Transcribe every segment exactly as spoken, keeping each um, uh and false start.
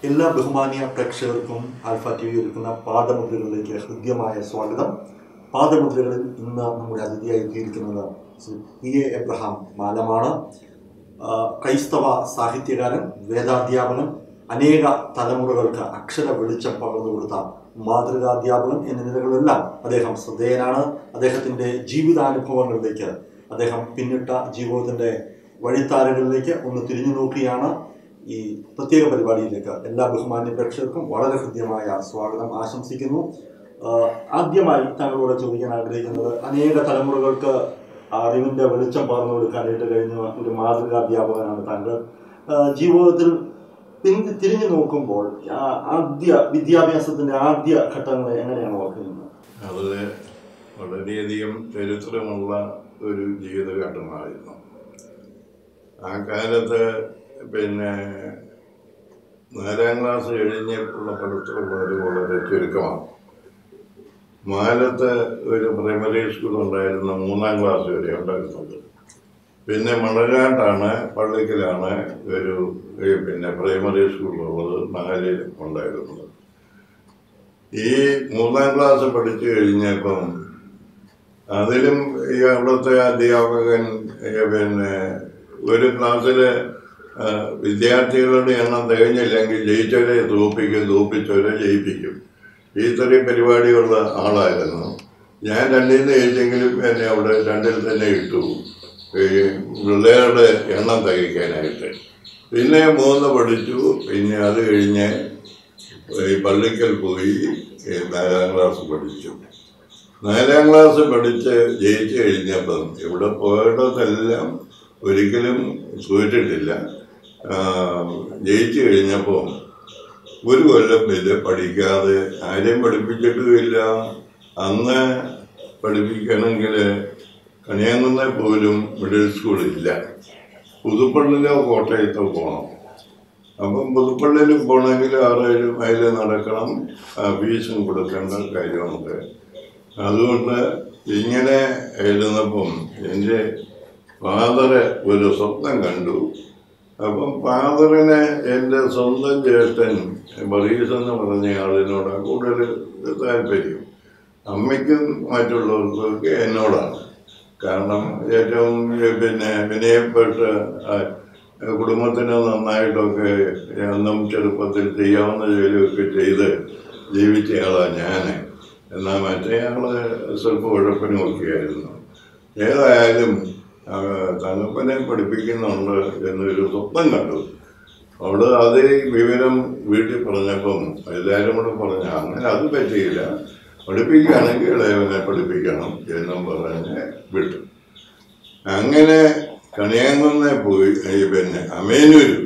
എല്ലാ ബഹുമാനീയ പ്രേക്ഷകർക്കും alpha T V ഒരുക്കുന്ന പാദമുദ്രകളിലേക്ക് ഹൃദ്യമായ സ്വാഗതം. പാദമുദ്രകളിൽ ഇന്ന് നമ്മുടെ അതിഥിയായി എത്തിയിരിക്കുന്നത് ഇ എ എബ്രഹാം മാലമാണ്. ക്രൈസ്തവ സാഹിത്യകാരൻ, വേദാധ്യാപകൻ, അനേക തലമുറകൾക്ക് അക്ഷര വെളിച്ചം പകർന്നു കൊടുത്ത മാതൃകാധ്യാപകൻ എന്ന നിലകളിലെല്ലാം അദ്ദേഹം ശ്രദ്ധേയനാണ്. അദ്ദേഹത്തിൻ്റെ ജീവിതാനുഭവങ്ങളിലേക്ക്, അദ്ദേഹം പിന്നിട്ട ജീവിതത്തിൻ്റെ വഴിത്താരകളിലേക്ക് ഒന്ന് തിരിഞ്ഞു നോക്കിയാണ് ഈ പ്രത്യേക പരിപാടിയിലേക്ക് എല്ലാ ബഹുമാന്യ പ്രേക്ഷകർക്കും വളരെ ഹൃദ്യമായ സ്വാഗതം ആശംസിക്കുന്നു. ആദ്യമായി താങ്കളോട് ചോദിക്കാൻ ആഗ്രഹിക്കുന്നത്, അനേക തലമുറകൾക്ക് അറിവിൻ്റെ വെളിച്ചം പകർന്നു കൊടുക്കാനായിട്ട് കഴിഞ്ഞ ഒരു മാതൃകാധ്യാപകനാണ് താങ്കൾ. ജീവിതത്തിൽ പിൻ തിരിഞ്ഞു നോക്കുമ്പോൾ ആദ്യ വിദ്യാഭ്യാസത്തിൻ്റെ ആദ്യ ഘട്ടങ്ങൾ എങ്ങനെയാണ് ഓർക്കുന്നത്? അത് വളരെയധികം ചരിത്രമുള്ള ഒരു ജീവിതഘട്ടമായിരുന്നു. ആ കാലത്ത് പിന്നെ നാലാം ക്ലാസ് കഴിഞ്ഞുള്ള പഠിത്തമുള്ളവർ വളരെ ചുരുക്കമാണ്. മാലത്ത് ഒരു പ്രൈമറി സ്കൂൾ ഉണ്ടായിരുന്ന മൂന്നാം ക്ലാസ് വരെ ഉണ്ടായിരുന്നത്. പിന്നെ മണലാട്ടാണ്, പള്ളിക്കലാണ് ഒരു പിന്നെ പ്രൈമറി സ്കൂളുള്ളത്, നാലിൽ ഉണ്ടായിരുന്നത്. ഈ മൂന്നാം ക്ലാസ് പഠിച്ചു കഴിഞ്ഞപ്പം അതിലും ഈ അവിടുത്തെ അധ്യാപകൻ പിന്നെ ഒരു ക്ലാസ്സിൽ വിദ്യാർത്ഥികളുടെ എണ്ണം തികഞ്ഞില്ലെങ്കിൽ ജയിച്ചവരെ തോൽപ്പിക്കും, തോൽപ്പിച്ചവരെ ജയിപ്പിക്കും. ഈ ഇത്രയും പരിപാടിയുള്ള ആളായിരുന്നു. ഞാൻ രണ്ടിൽ നിന്ന് ജയിച്ചെങ്കിലും എന്നെ അവിടെ രണ്ടിൽ തന്നെ ഇട്ടു, ഈ പിള്ളേരുടെ എണ്ണം തികയ്ക്കാനായിട്ട്. പിന്നെ മൂന്ന് പഠിച്ചു. പിന്നെ അത് കഴിഞ്ഞ് ഈ പള്ളിക്കൽ പോയി നാലാം ക്ലാസ് പഠിച്ചു. നാലാം ക്ലാസ് പഠിച്ച് ജയിച്ചു കഴിഞ്ഞപ്പം ഇവിടെ പോയിടത്തെല്ലാം ഒരിക്കലും തോറ്റിട്ടില്ല. ജയിച്ചു കഴിഞ്ഞപ്പോൾ ഒരു കൊല്ലം വരെ പഠിക്കാതെ ആരെയും പഠിപ്പിച്ചിട്ടുമില്ല. അന്ന് പഠിപ്പിക്കണമെങ്കിൽ കണിയാങ്കുന്ന പോലും മിഡിൽ സ്കൂളില്ല. പുതുപ്പള്ളിയിലോ കോട്ടയത്തോ പോകണം. അപ്പം പുതുപ്പള്ളിയിൽ പോകണമെങ്കിൽ ആറേഴ് മൈൽ നടക്കണം, ഫീസും കൊടുക്കേണ്ട കാര്യമുണ്ട്. അതുകൊണ്ട് ഇങ്ങനെ എഴുതുന്നപ്പം എൻ്റെ ഫാദറ് ഒരു സ്വപ്നം കണ്ടു. അപ്പം ഫാദറിന് എൻ്റെ സ്വന്തം ജ്യേഷ്ഠൻ ബറീസ് എന്ന് പറഞ്ഞ ആളിനോടാണ് കൂടുതൽ താല്പര്യം. അമ്മയ്ക്കും മറ്റുള്ളവർക്കൊക്കെ എന്നോടാണ്. കാരണം ഏറ്റവും പിന്നെ വിനയപ്പെട്ട് കുടുംബത്തിന് നന്നായിട്ടൊക്കെ അന്നും ചെറുപ്പത്തിൽ ചെയ്യാവുന്ന ജോലിയൊക്കെ ചെയ്ത് ജീവിച്ച ആളാണ് ഞാൻ. എന്നാൽ മറ്റേ ആള് സ്വല്പം ഉഴപ്പനുമൊക്കെയായിരുന്നു. ഏതായാലും തങ്ങപ്പനെ പഠിപ്പിക്കുന്നുണ്ട് എന്നൊരു സ്വപ്നം കണ്ടു. അവിടെ അതേ വിവരം വീട്ടിൽ പറഞ്ഞപ്പം എല്ലാവരും കൂടെ പറഞ്ഞു, അങ്ങനെ അത് പറ്റിയില്ല, പഠിപ്പിക്കുകയാണെങ്കിൽ ഇളയവനെ പഠിപ്പിക്കണം എന്നും പറഞ്ഞ് വിട്ടു. അങ്ങനെ കണിയാങ്കുന്ന പോയി. പിന്നെ അമേനൂര്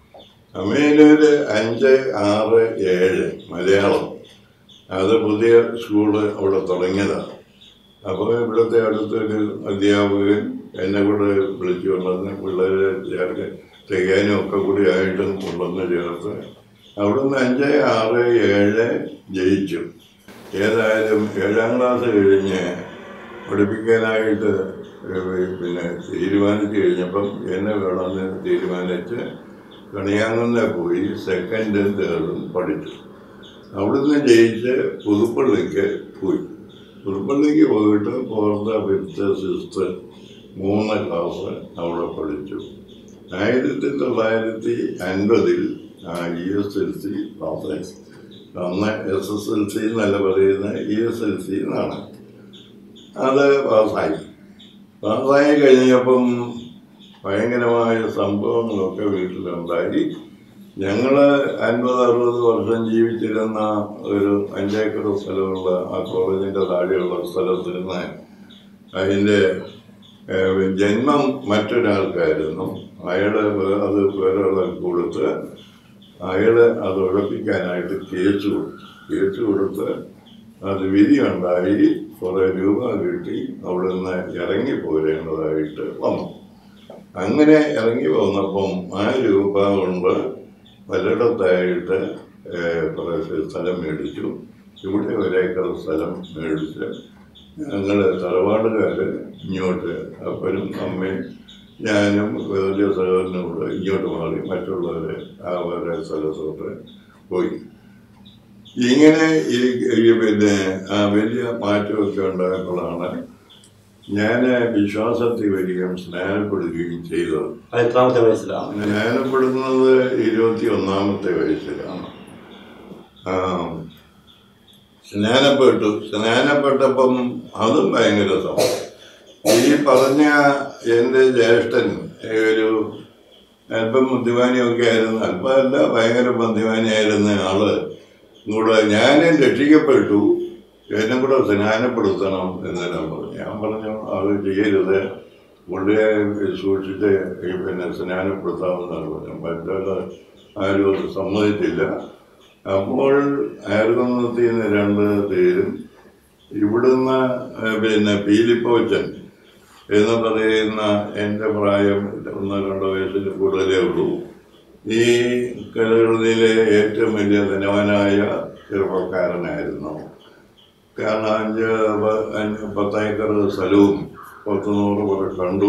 അമേനൂര് അഞ്ച് ആറ് ഏഴ് മലയാളം, അത് പുതിയ സ്കൂള് അവിടെ തുടങ്ങിയതാണ്. അപ്പോൾ ഇവിടുത്തെ അടുത്തൊരു അധ്യാപകൻ എന്നെ കൂടെ വിളിച്ചു കൊണ്ടുവന്ന് പിള്ളേരെ ചേർക്ക് ചെയ്യാനും ഒക്കെ കൂടി ആയിട്ടും കൊണ്ടുവന്ന് ചേർത്ത് അവിടുന്ന് അഞ്ച് ആറ് ഏഴ് ജയിച്ചു. ഏതായാലും ഏഴാം ക്ലാസ് കഴിഞ്ഞ് പഠിപ്പിക്കാനായിട്ട് പിന്നെ തീരുമാനിച്ചു കഴിഞ്ഞപ്പം എന്നെ വേണമെന്ന് തീരുമാനിച്ച് കണിയാങ്കുന്ന പോയി സെക്കൻഡും തേർഡും പഠിച്ചു. അവിടുന്ന് ജയിച്ച് പുതുപ്പള്ളിക്ക് പോയി. പുതുപ്പള്ളിക്ക് പോയിട്ട് ഫോർത്ത് ഫിഫ്ത്ത് സിക്സ്ത്ത് മൂന്ന് ക്ലാസ് അവിടെ പഠിച്ചു. ആയിരത്തി തൊള്ളായിരത്തി അൻപതിൽ ഇ എസ് എൽ സി പാസ്സായി. അന്ന് എസ് എസ് എൽ സി എന്നല്ല പറയുന്ന ഇ എസ് എൽ സി എന്നാണ്. അത് പാസ്സായി. പാസ്സായി കഴിഞ്ഞപ്പം ഭയങ്കരമായ സംഭവങ്ങളൊക്കെ വീട്ടിലുണ്ടായി. ഞങ്ങൾ അൻപത് അറുപത് വർഷം ജീവിച്ചിരുന്ന ഒരു അഞ്ചേക്കർ സ്ഥലമുള്ള ആ കോളേജിൻ്റെ താഴെയുള്ള സ്ഥലത്തിരുന്ന് അതിൻ്റെ ജന്മം മറ്റൊരാൾക്കായിരുന്നു. അയാൾ അത് വേറെ കൊടുത്ത് അയാൾ അത് ഉഴപ്പിക്കാനായിട്ട് കേസ് കൊടുത്തു. കേസ് കൊടുത്ത് അത് വിധിയുണ്ടായി. കുറേ രൂപ കിട്ടി. അവിടെ നിന്ന് ഇറങ്ങി പോരേണ്ടതായിട്ട് വന്നു. അങ്ങനെ ഇറങ്ങി പോന്നപ്പം ആ രൂപ കൊണ്ട് പലയിടത്തായിട്ട് കുറേ സ്ഥലം മേടിച്ചു. ഇവിടെ ഒരേക്കർ സ്ഥലം മേടിച്ച് ഞങ്ങൾ തറവാടുകാർ ഇങ്ങോട്ട് അപ്പനും അമ്മയും ഞാനും വലിയ സഹോദരനോട് ഇങ്ങോട്ട് മാറി. മറ്റുള്ളവരെ ആ വേറെ സ്ഥലത്തോട്ട് പോയി. ഇങ്ങനെ ഈ പിന്നെ വലിയ മാറ്റമൊക്കെ ഉണ്ടായപ്പോഴാണ് ഞാൻ വിശ്വാസത്തിൽ വരികയും സ്നാനപ്പെടുകയും ചെയ്തത്. എത്രാമത്തെ വയസ്സിലാണ്? സ്നാനപ്പെടുന്നത് ഇരുപത്തി ഒന്നാമത്തെ വയസ്സിലാണ്. സ്നാനപ്പെട്ടു. സ്നാനപ്പെട്ടപ്പം അതും ഭയങ്കര സംഭവം. ഈ പറഞ്ഞ എൻ്റെ ജ്യേഷ്ഠൻ ഒരു അല്പം ബുദ്ധിമാനിയൊക്കെ ആയിരുന്നു, അല്പമല്ല ഭയങ്കര ബുദ്ധിമാനിയായിരുന്ന ആള് കൂടെ ഞാനും രക്ഷിക്കപ്പെട്ടു, എന്നെ കൂടെ സ്നാനപ്പെടുത്തണം എന്നെല്ലാം പറഞ്ഞു. ഞാൻ പറഞ്ഞു അത് ചെയ്യരുത്, പുള്ളിയെ സൂക്ഷിച്ച് പിന്നെ സ്നാനപ്പെടുത്താമെന്നാണ് പറഞ്ഞു. മറ്റുള്ള ആരും അത് സമ്മതിച്ചില്ല. അപ്പോൾ ആയിരത്തി നിന്ന് രണ്ട് പേരും ഇവിടുന്ന് പിന്നെ പീലിപ്പോച്ചൻ എന്ന് പറയുന്ന എൻ്റെ പ്രായം ഒന്നോ രണ്ടോ വയസ്സിന് കൂടുതലേ ഉള്ളൂ, ഈ കേരളത്തിലെ ഏറ്റവും വലിയ ധനവാനായ ചെറുപ്പക്കാരനായിരുന്നു. കാരണം അഞ്ച് അഞ്ച് പത്തേക്കർ സ്ഥലവും പത്ത് നൂറ് പേരെ കണ്ടു.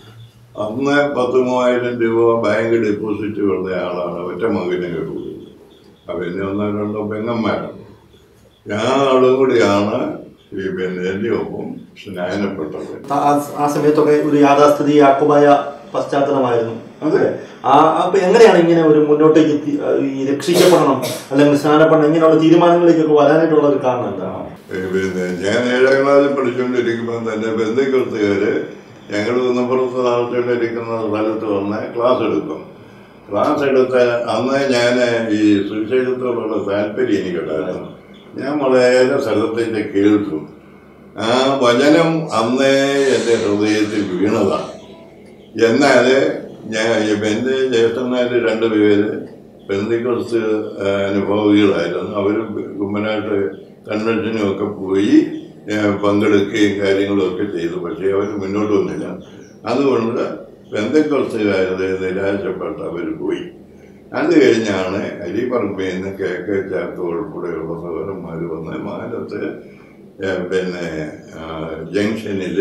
അന്ന് പത്ത് മൂവായിരം രൂപ ബാങ്ക് ഡെപ്പോസിറ്റ് ഉള്ള ആളാണ്. ഒറ്റ മകനെ ഉള്ളൂ. പിന്നെ ഒന്നോ രണ്ടോ പെങ്ങന്മാരാണ്. ഞാൻ ആളും കൂടിയാണ് ഈ പിന്നെ എൻ്റെ ഒപ്പം സ്നാനപ്പെട്ടത്. ആ സമയത്തൊക്കെ ഒരു യാഥാസ്ഥിതി യാക്കോബായ പശ്ചാത്തലമായിരുന്നു. അതെ. ആ അപ്പൊ എങ്ങനെയാണ് ഇങ്ങനെ ഒരു മുന്നോട്ടേക്ക് ഈ രക്ഷിക്കപ്പെടണം അല്ലെങ്കിൽ സ്നാനപ്പെടണം ഇങ്ങനെയുള്ള തീരുമാനങ്ങളിലേക്കൊക്കെ വരാനായിട്ടുള്ള ഒരു കാരണം എന്താണ്? പിന്നെ ഞാൻ ഏഴാം ക്ലാസ്സിൽ പഠിച്ചുകൊണ്ടിരിക്കുമ്പോൾ തന്നെ ബന്ധുക്കൃത്തുകാര് ഞങ്ങൾ കുന്നപ്പുറത്ത് താമസിച്ചുകൊണ്ടിരിക്കുന്ന സ്ഥലത്ത് വന്ന് ക്ലാസ് എടുക്കും. ക്ലാസ് എടുത്ത് അന്ന് ഞാൻ ഈ സുവിശേഷത്തോടുള്ള താല്പര്യം എനിക്കുണ്ടായിരുന്നു. ഞാൻ വളരെ സ്ഥലത്തേക്ക് കേൾക്കും. ആ വചനം അന്നേ എൻ്റെ ഹൃദയത്തിൽ വീണതാണ്. എന്നാൽ ഞാൻ എൻ്റെ ജ്യേഷ്ഠന്മാർ രണ്ടുപേര് പെന്തക്കോസ്ത് അനുഭവികളായിരുന്നു. അവർ കുമ്മനായിട്ട് കൺവെൻഷനും ഒക്കെ പോയി പങ്കെടുക്കുകയും കാര്യങ്ങളൊക്കെ ചെയ്തു. പക്ഷേ അവർ മുന്നോട്ട് വന്നില്ല. അതുകൊണ്ട് പെന്തക്കോസ്തുകാരെ നിരാശപ്പെട്ട് അവർ പോയി. അത് കഴിഞ്ഞാണ് അരിപ്പറമ്പിൽ നിന്ന് കെ കെ ചാക്കോ ഉൾപ്പെടെയുള്ള സഹോദരന്മാർ വന്ന് മാനത്ത് പിന്നെ ജംഗ്ഷനിൽ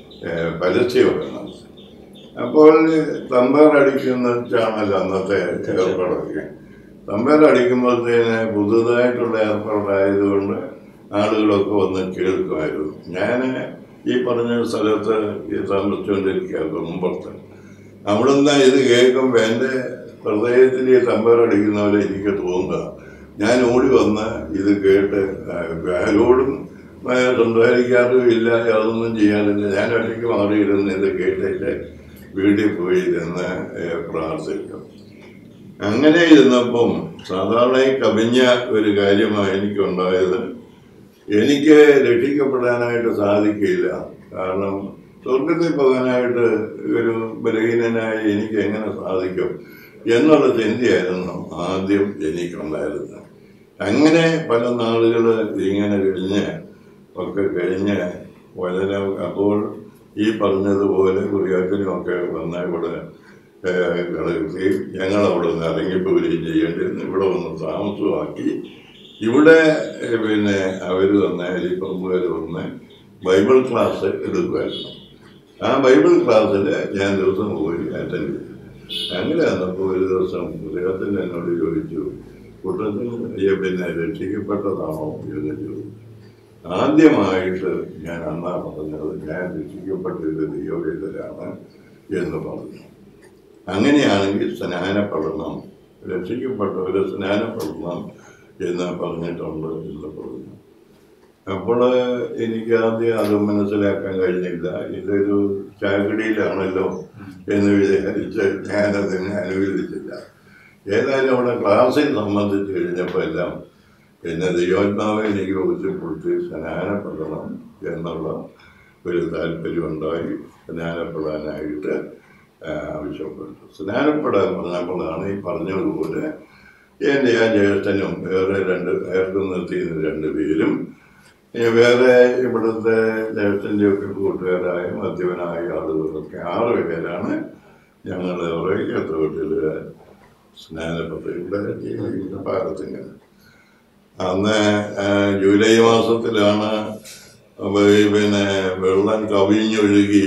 പരസ്യമൊക്കെ നടത്തി. അപ്പോൾ തമ്പേർ അടിക്കുന്ന വെച്ചാണല്ലോ അന്നത്തെ ഏർപ്പാടൊക്കെ. തമ്പേർ അടിക്കുമ്പോഴത്തേന് പുതുതായിട്ടുള്ള ഏർപ്പാടായതുകൊണ്ട് ആളുകളൊക്കെ വന്ന് കേൾക്കുമായിരുന്നു. ഞാൻ ഈ പറഞ്ഞ സ്ഥലത്ത് താമസിച്ചുകൊണ്ടിരിക്കുക കുമ്പുറത്ത്. അവിടുന്ന് ഇത് കേൾക്കുമ്പോൾ എൻ്റെ ഹൃദയത്തിൽ ഈ തമ്പേറടിക്കുന്ന പോലെ എനിക്ക് തോന്നുക. ഞാൻ ഓടി വന്ന് ഇത് കേട്ട് ആരോടും സംസാരിക്കാറും ഇല്ല, അതൊന്നും ചെയ്യാറില്ല. ഞാൻ ഒറ്റയ്ക്ക് മാറിയിരുന്ന് ഇത് കേട്ടിട്ട് വീട്ടിൽ പോയി ഇരുന്ന് പ്രാർത്ഥിക്കും. അങ്ങനെ ഇരുന്നപ്പം സാധാരണ കവിഞ്ഞ ഒരു കാര്യമാണ് എനിക്കുണ്ടായത്. എനിക്ക് രക്ഷിക്കപ്പെടാനായിട്ട് സാധിക്കില്ല. കാരണം സ്വർഗത്തിൽ പോകാനായിട്ട് ഒരു ബലഹീനനായി എനിക്ക് എങ്ങനെ സാധിക്കും എന്നുള്ള ചിന്തയായിരുന്നു ആദ്യം എനിക്കുണ്ടായിരുന്നത്. അങ്ങനെ പല നാളുകൾ ഇങ്ങനെ കഴിഞ്ഞ് ഒക്കെ കഴിഞ്ഞ് വളരെ അപ്പോൾ ഈ പറഞ്ഞതുപോലെ കുറിയാച്ചനുമൊക്കെ വന്ന് ഇവിടെ കിടക്കുകയും ഞങ്ങളവിടെ നിന്ന് ഇറങ്ങിപ്പോവുകയും ചെയ്യേണ്ടിയിരുന്നു. ഇവിടെ വന്ന് താമസമാക്കി. ഇവിടെ പിന്നെ അവർ വന്ന് അരിപ്പറമ്പുകാർ വന്ന് ബൈബിൾ ക്ലാസ് എടുക്കുമായിരുന്നു. ആ ബൈബിൾ ക്ലാസ്സിൽ ഞാൻ ദിവസം പോയി അറ്റൻഡ് ചെയ്തു. അങ്ങനെ വന്നപ്പോൾ ഒരു ദിവസം അദ്ദേഹത്തിൽ എന്നോട് ചോദിച്ചു, കൂട്ടത്തിൽ പിന്നെ രക്ഷിക്കപ്പെട്ടതാണോ എന്ന് ചോദിച്ചു. ആദ്യമായിട്ട് ഞാൻ അന്നാ പറഞ്ഞത് ഞാൻ രക്ഷിക്കപ്പെട്ടത് ദൈവവേദനാണ് എന്ന് പറഞ്ഞു. അങ്ങനെയാണെങ്കിൽ സ്നാനപ്പെടണം, രക്ഷിക്കപ്പെട്ടവരെ സ്നാനപ്പെടണം എന്ന് പറഞ്ഞിട്ടുണ്ട് എന്ന് പറഞ്ഞു. അപ്പോൾ എനിക്ക് ആദ്യം അത് മനസ്സിലാക്കാൻ കഴിഞ്ഞില്ല. ഇതൊരു ചാകടിയിലാണല്ലോ എന്ന് വിചാരിച്ച് ഞാനതിനെ അനുവദിച്ചില്ല. ഏതായാലും അവിടെ ക്ലാസ്സിൽ സംബന്ധിച്ച് കഴിഞ്ഞപ്പോൾ എല്ലാം പിന്നെ ദൈവാത്മാവെ എനിക്ക് ബോധ്യപ്പെടുത്തി സ്നാനപ്പെടണം എന്നുള്ള ഒരു താല്പര്യം ഉണ്ടായി. സ്നാനപ്പെടാനായിട്ട് ആവശ്യപ്പെട്ടു. സ്നാനപ്പെടാൻ പറഞ്ഞപ്പോഴാണ് ഈ പറഞ്ഞതുപോലെ എൻ്റെ ആ ജ്യേഷ്ഠനും വേറെ രണ്ട് ഏർക്കും നിർത്തിയിരുന്ന രണ്ടുപേരും വേറെ ഇവിടുത്തെ ജ്യേഷ്ഠൻ്റെയൊക്കെ കൂട്ടുകാരായ മദ്യപനായ ആളുകളൊക്കെ ആറ് പേരാണ് ഞങ്ങൾ റേക്കത്തോട്ടിൽ സ്നാനപ്പെട്ട് ഇവിടെ പാലത്തിന്. അന്ന് ജൂലൈ മാസത്തിലാണ് പിന്നെ വെള്ളം കവിഞ്ഞൊഴുകി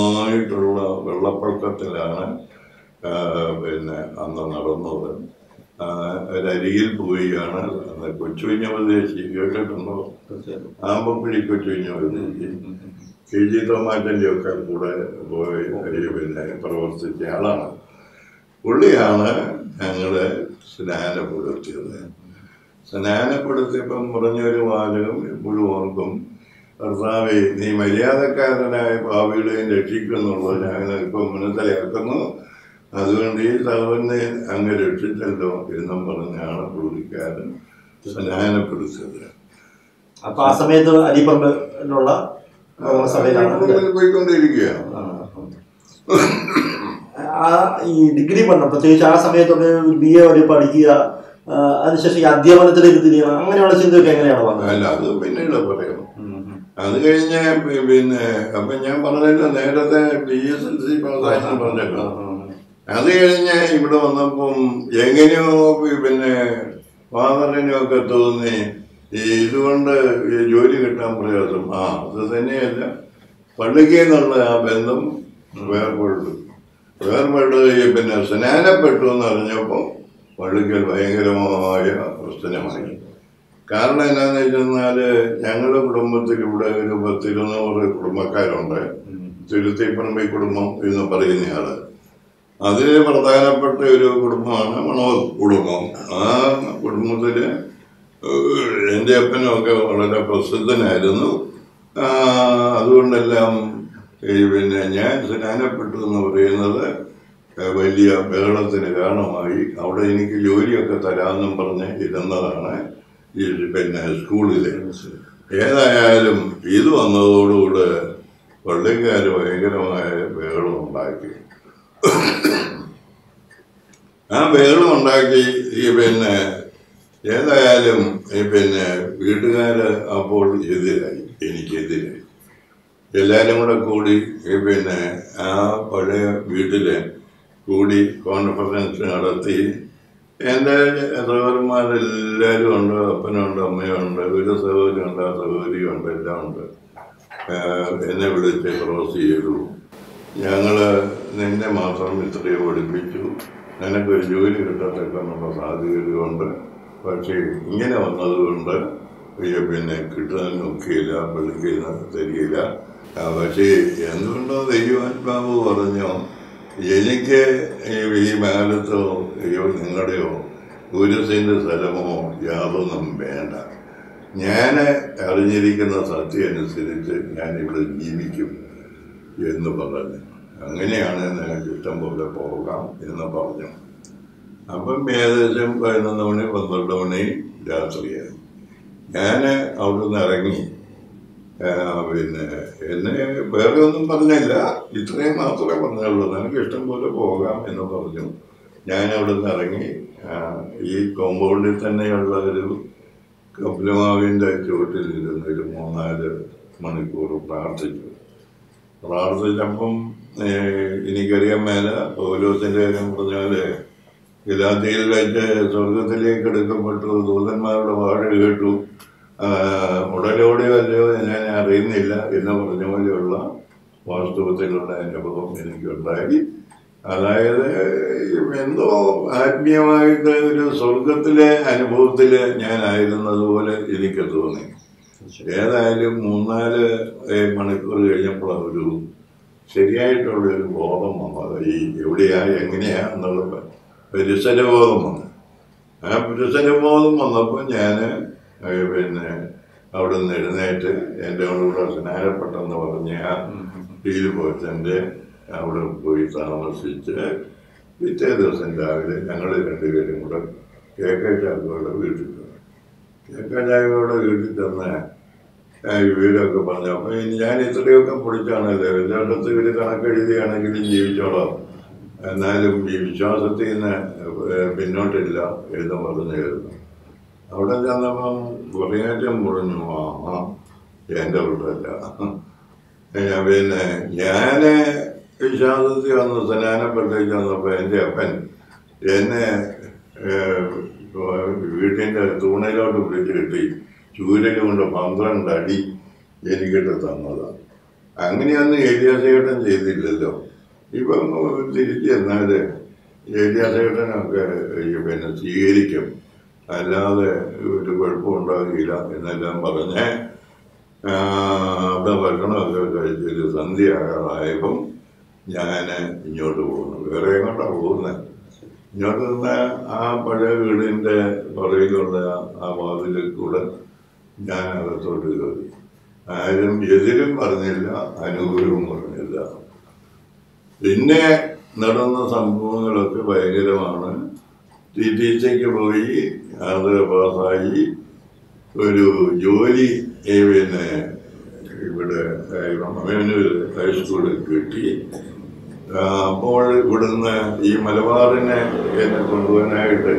ഭയങ്കരമായിട്ടുള്ള വെള്ളപ്പൊക്കത്തിലാണ് പിന്നെ അന്ന് നടന്നത്. ഒരരികിൽ പോവുകയാണ്. കൊച്ചുകുഞ്ഞ ഉപദേശി കേട്ടിട്ടുണ്ടോ? ആമ്പപ്പിഴി കൊച്ചുകുഞ്ഞ ഉപദേശി കെ ജി തോമാറ്റൻ്റെ ഒക്കെ കൂടെ പോയി പിന്നെ പ്രവർത്തിച്ച ആളാണ്. പുള്ളിയാണ് ഞങ്ങളെ സ്നാനപ്പെടുത്തിയത്. സ്നാനപ്പെടുത്തിയപ്പം പറഞ്ഞൊരു വാചകം എപ്പോഴും ഓർക്കും, കർത്താവേ നീ മര്യാദക്കാരനായ പാപികളെയും രക്ഷിക്കുന്നുള്ളത് ഞാൻ ഇപ്പം മനസ്സിലാക്കുന്നു, അതുകൊണ്ട് ഈ തലവനെ അങ്ങ് രക്ഷിച്ചല്ലോ എന്നും പറഞ്ഞാണ് പുള്ളിക്കാരൻ സ്നാനപ്പെടുത്തിയത്. അപ്പൊ ആ സമയത്ത് അരിപ്പറമ്പിലുള്ള പോയിക്കൊണ്ടിരിക്കുകയാണ്. ആ ഈ ഡിഗ്രി പഠനം പ്രത്യേകിച്ച് ആ സമയത്തൊക്കെ ബി എ വരെ പഠിക്കുക, അതിനുശേഷം ഈ അധ്യാപനത്തിലേക്ക് തിരിയണം, അങ്ങനെയുള്ള ചിന്തയൊക്കെ എങ്ങനെയാണ് പറഞ്ഞത്? അല്ല, അത് പിന്നീട് പറയാം. അത് കഴിഞ്ഞ് പിന്നെ അപ്പൊ ഞാൻ പറഞ്ഞല്ലോ നേരത്തെ ബി എസ് എൽ സി പാസ്സായെന്ന് പറഞ്ഞല്ലോ. അത് കഴിഞ്ഞ് ഇവിടെ വന്നപ്പം എങ്ങനെയോ പിന്നെ ഫാദറിനൊക്കെ തോന്നി ഈ ഇതുകൊണ്ട് ഈ ജോലി കിട്ടാൻ പ്രയാസം. ആ അത് തന്നെയല്ല, പള്ളിക്ക് എന്നുള്ള ആ ബന്ധം വേർപെട്ടു വേർപെട്ട് പിന്നെ സ്നാനപ്പെട്ടു എന്ന് അറിഞ്ഞപ്പോൾ പള്ളിക്കൽ ഭയങ്കരമായ പ്രശ്നമായി. കാരണം എന്താണെന്ന് വെച്ചെന്നാൽ ഞങ്ങളുടെ കുടുംബത്തിൽ ഇവിടെ ഒരു പത്തിരുന്നൂറ് കുടുംബക്കാരുണ്ട്. തിരുത്തിപ്പറമ്പി കുടുംബം എന്ന് പറയുന്നയാള്, അതിൽ പ്രധാനപ്പെട്ട ഒരു കുടുംബമാണ് മണോർ കുടുംബം. ആ കുടുംബത്തിൽ എൻ്റെ അപ്പനുമൊക്കെ വളരെ പ്രസിദ്ധനായിരുന്നു. അതുകൊണ്ടെല്ലാം ഈ പിന്നെ ഞാൻ സ്നാനപ്പെട്ടു എന്ന് പറയുന്നത് വലിയ ബഹളത്തിന് കാരണമായി. അവിടെ എനിക്ക് ജോലിയൊക്കെ തരാമെന്നും പറഞ്ഞ് ഇരുന്നതാണ് ഈ പിന്നെ സ്കൂളിൽ. ഏതായാലും ഇത് വന്നതോടുകൂടെ പള്ളിക്കാർ ഭയങ്കരമായ ബഹളം ഉണ്ടാക്കി. ആ ബഹളം ഉണ്ടാക്കി ഈ പിന്നെ ഏതായാലും ഈ പിന്നെ വീട്ടുകാർ അപ്പോൾ എതിരായി, എനിക്കെതിരായി. എല്ലാവരും കൂടെ കൂടി ഈ പിന്നെ ആ പഴയ വീട്ടിൽ കൂടി കോൺഫറൻസ് നടത്തി. എൻ്റെ സഹോദരന്മാരെല്ലാവരും ഉണ്ട്, അപ്പനുണ്ട്, അമ്മയുണ്ട്, ഒരു സഹോദരിയുണ്ട്, ആ സഹോദരിയുണ്ട്, എല്ലാം ഉണ്ട്. എന്നെ വിളിച്ച് ക്രോസ് ചെയ്തു. ഞങ്ങൾ നിന്നെ മാത്രം ഇത്രയും പഠിപ്പിച്ചു, നിനക്കൊരു ജോലി കിട്ടത്തക്കെന്നുള്ള സാധ്യതയുണ്ട്, പക്ഷേ ഇങ്ങനെ വന്നതുകൊണ്ട് പിന്നെ കിട്ടാൻ നോക്കിയില്ല, പള്ളിക്ക് തരികയില്ല. പക്ഷേ എന്തുകൊണ്ടോ ദൈവാത്മാവ് പറഞ്ഞോ എനിക്ക് ഈ മേലത്തോ അയ്യോ നിങ്ങളുടെയോ ഒരു സെന്റ് സ്ഥലമോ യാതൊന്നും വേണ്ട, ഞാൻ അറിഞ്ഞിരിക്കുന്ന സത്യം അനുസരിച്ച് ഞാനിവിടെ ജീവിക്കും എന്ന് പറഞ്ഞു. അങ്ങനെയാണ് നിനക്ക് ഇഷ്ടം പോലെ പോകാം എന്ന് പറഞ്ഞു. അപ്പം ഏകദേശം പതിനൊന്ന് മണി പന്ത്രണ്ട് മണി രാത്രിയായി. ഞാൻ അവിടുന്ന് ഇറങ്ങി. പിന്നെ എന്നെ വേറെ ഒന്നും പറഞ്ഞില്ല, ഇത്രയും മാത്രമേ പറഞ്ഞുള്ളൂ, നിനക്ക് ഇഷ്ടം പോലെ പോകാം എന്ന് പറഞ്ഞു. ഞാൻ അവിടുന്ന് ഇറങ്ങി. ഈ കോമ്പൗണ്ടിൽ തന്നെയുള്ള ഒരു കപിലമാവിൻ്റെ ചുവട്ടിലിരുന്ന് ഒരു മൂന്നാല് മണിക്കൂർ പ്രാർത്ഥിച്ചു. പ്രാർത്ഥിച്ചപ്പം എനിക്കറിയാൻ മേല പൗലോസിൻ്റെ കാര്യം പറഞ്ഞാല് ഗലാത്യയിൽ വെച്ച് സ്വർഗത്തിലേക്ക് എടുക്കപ്പെട്ടു, ദൂതന്മാരുടെ വാഴ കേട്ടു, ഉടലോടെയോ അല്ലയോ ഞാൻ അറിയുന്നില്ല എന്ന് പറഞ്ഞ പോലെയുള്ള വാസ്തവത്തിലുള്ള അനുഭവം എനിക്കുണ്ടായി. അതായത് എന്തോ ആത്മീയമായിട്ട് ഒരു സ്വർഗത്തിലെ അനുഭവത്തിൽ ഞാനായിരുന്നത് പോലെ എനിക്ക് തോന്നി. ഏതായാലും മൂന്നാല് മണിക്കൂർ കഴിഞ്ഞപ്പോൾ ഒരു ശരിയായിട്ടുള്ള ഒരു ബോധം വന്നത്, ഈ എവിടെയാ എങ്ങനെയാ എന്നുള്ള പരിസരബോധം വന്നു. ആ പരിസരബോധം വന്നപ്പോൾ ഞാൻ പിന്നെ അവിടെ നിന്ന് എഴുന്നേറ്റ് എൻ്റെ കൂടെ സ്നാനപ്പെട്ടെന്ന് പറഞ്ഞ ആ ഫീൽ പോച്ചൻ്റെ അവിടെ പോയി താമസിച്ച് പിറ്റേ ദിവസം രാവിലെ ഞങ്ങൾ രണ്ടുപേരും കൂടെ കെ കെ ചാക്കോയുടെ വീട്ടിൽ ചെന്നു. കെ കെ ചാക്കോയുടെ വീട്ടിൽ ചെന്ന് വീടൊക്കെ പറഞ്ഞു. അപ്പം ഞാൻ ഇത്രയൊക്കെ പൊടിച്ചാണല്ലോ, എല്ലായിടത്തും ഇവർ കണക്കെഴുതിയാണെങ്കിലും ജീവിച്ചോളാം, എന്നാലും ഈ വിശ്വാസത്തിൽ നിന്ന് പിന്നോട്ടില്ല എന്ന് പറഞ്ഞായിരുന്നു. അവിടെ ചെന്നപ്പം കുറേറ്റം പറഞ്ഞു, ആ എൻ്റെ വീട്ടല്ല. പിന്നെ ഞാൻ വിശ്വാസത്തിൽ വന്ന് സ്നാനപ്പെട്ടേക്ക് വന്നപ്പോൾ എൻ്റെ അപ്പൻ എന്നെ വീട്ടിൻ്റെ തൂണയിലോട്ട് പിടിച്ച് കിട്ടി ചൂരൽ കൊണ്ട് പന്ത്രണ്ട് അടി എനിക്കിട്ട് തന്നതാണ്. അങ്ങനെയൊന്നും ഏരിയാസേട്ടൻ ചെയ്തില്ലല്ലോ. ഇപ്പം തിരിച്ച് എന്നാൽ ഏരിയാസേട്ടനൊക്കെ പിന്നെ സ്വീകരിക്കും, അല്ലാതെ ഒരു കുഴപ്പമുണ്ടാകില്ല എന്നെല്ലാം പറഞ്ഞ് അവിടെ ഭക്ഷണമൊക്കെ കഴിച്ചൊരു സന്ധ്യ ആകാറായപ്പം ഞാൻ ഇങ്ങോട്ട് പോകുന്നു. വേറെ എങ്ങോട്ടാണ് പോകുന്നത്? ഇങ്ങോട്ട് നിന്ന് ആ പഴയ വീടിൻ്റെ പുറകിലുള്ള ആ വാതിലിൽ കൂടെ ഞാൻ അകത്തോട്ട് കയറി. ആരും എതിരും പറഞ്ഞില്ല, അനുകൂലവും പറഞ്ഞില്ല. പിന്നെ നടന്ന സംഭവങ്ങളൊക്കെ ഭയങ്കരമാണ്. ടി ടി സിക്ക് പോയി, അത് പാസ്സായി, ഒരു ജോലി പിന്നെ ഇവിടെ അമേനൂർ ഹൈസ്കൂളിൽ കിട്ടി. അപ്പോൾ ഇവിടുന്ന് ഈ മലബാറിനെ എന്നെ കൊണ്ടുപോകാനായിട്ട്